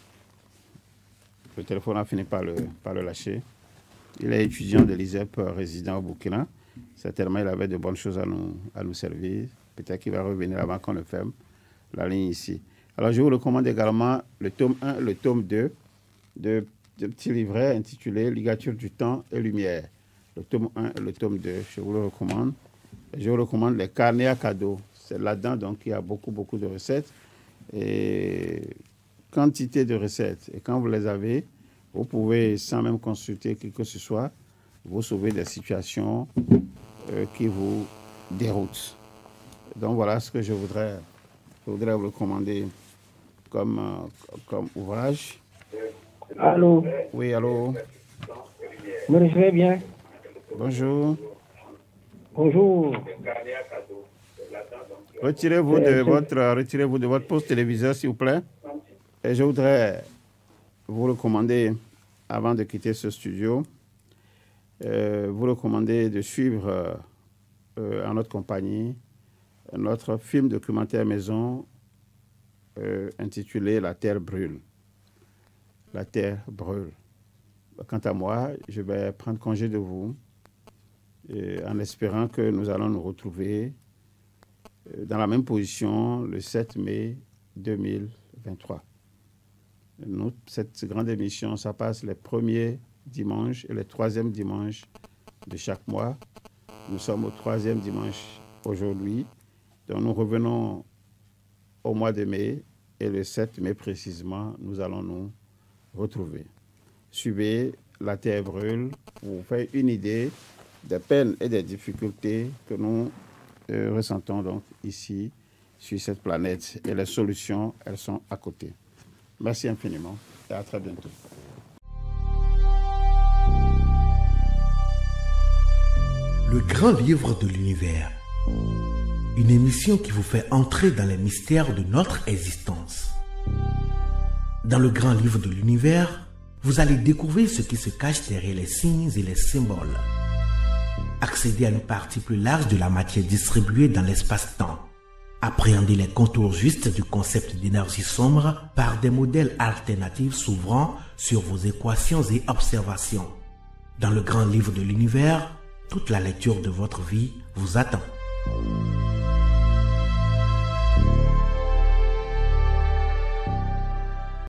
Le téléphone a fini par le lâcher. Il est étudiant de l'ISEP, résident au Burkina. Certainement, il avait de bonnes choses à nous servir. Peut-être qu'il va revenir avant qu'on ne ferme la ligne ici. Alors, je vous recommande également le tome 1 et le tome 2 de petits livrets intitulés Ligature du temps et lumière. Le tome 1 et le tome 2, je vous le recommande. Et je vous recommande les carnets à cadeaux. C'est là-dedans, donc, il y a beaucoup de recettes. Et quantité de recettes. Et quand vous les avez, vous pouvez, sans même consulter qui que ce soit, vous sauver des situations qui vous déroutent. Donc voilà ce que je voudrais vous recommander comme ouvrage. Allô? Oui, allô? Vous me recevez bien? Bonjour. Bonjour. Retirez-vous de votre poste téléviseur, s'il vous plaît. Et je voudrais vous recommander, avant de quitter ce studio, vous recommander de suivre en notre compagnie notre film documentaire maison intitulé La Terre brûle. La Terre brûle. Quant à moi, je vais prendre congé de vous en espérant que nous allons nous retrouver dans la même position le 7 mai 2023. Cette grande émission, ça passe les premiers dimanches et les troisièmes dimanches de chaque mois. Nous sommes au troisième dimanche aujourd'hui. Donc nous revenons au mois de mai et le 7 mai précisément, nous allons nous retrouver. Suivez La Terre brûle pour vous faire une idée des peines et des difficultés que nous ressentons donc ici sur cette planète. Et les solutions, elles sont à côté. Merci infiniment et à très bientôt. Le grand livre de l'univers. Une émission qui vous fait entrer dans les mystères de notre existence. Dans le grand livre de l'univers, vous allez découvrir ce qui se cache derrière les signes et les symboles. Accéder à une partie plus large de la matière distribuée dans l'espace-temps. Appréhender les contours justes du concept d'énergie sombre par des modèles alternatifs s'ouvrant sur vos équations et observations. Dans le grand livre de l'univers, toute la lecture de votre vie vous attend.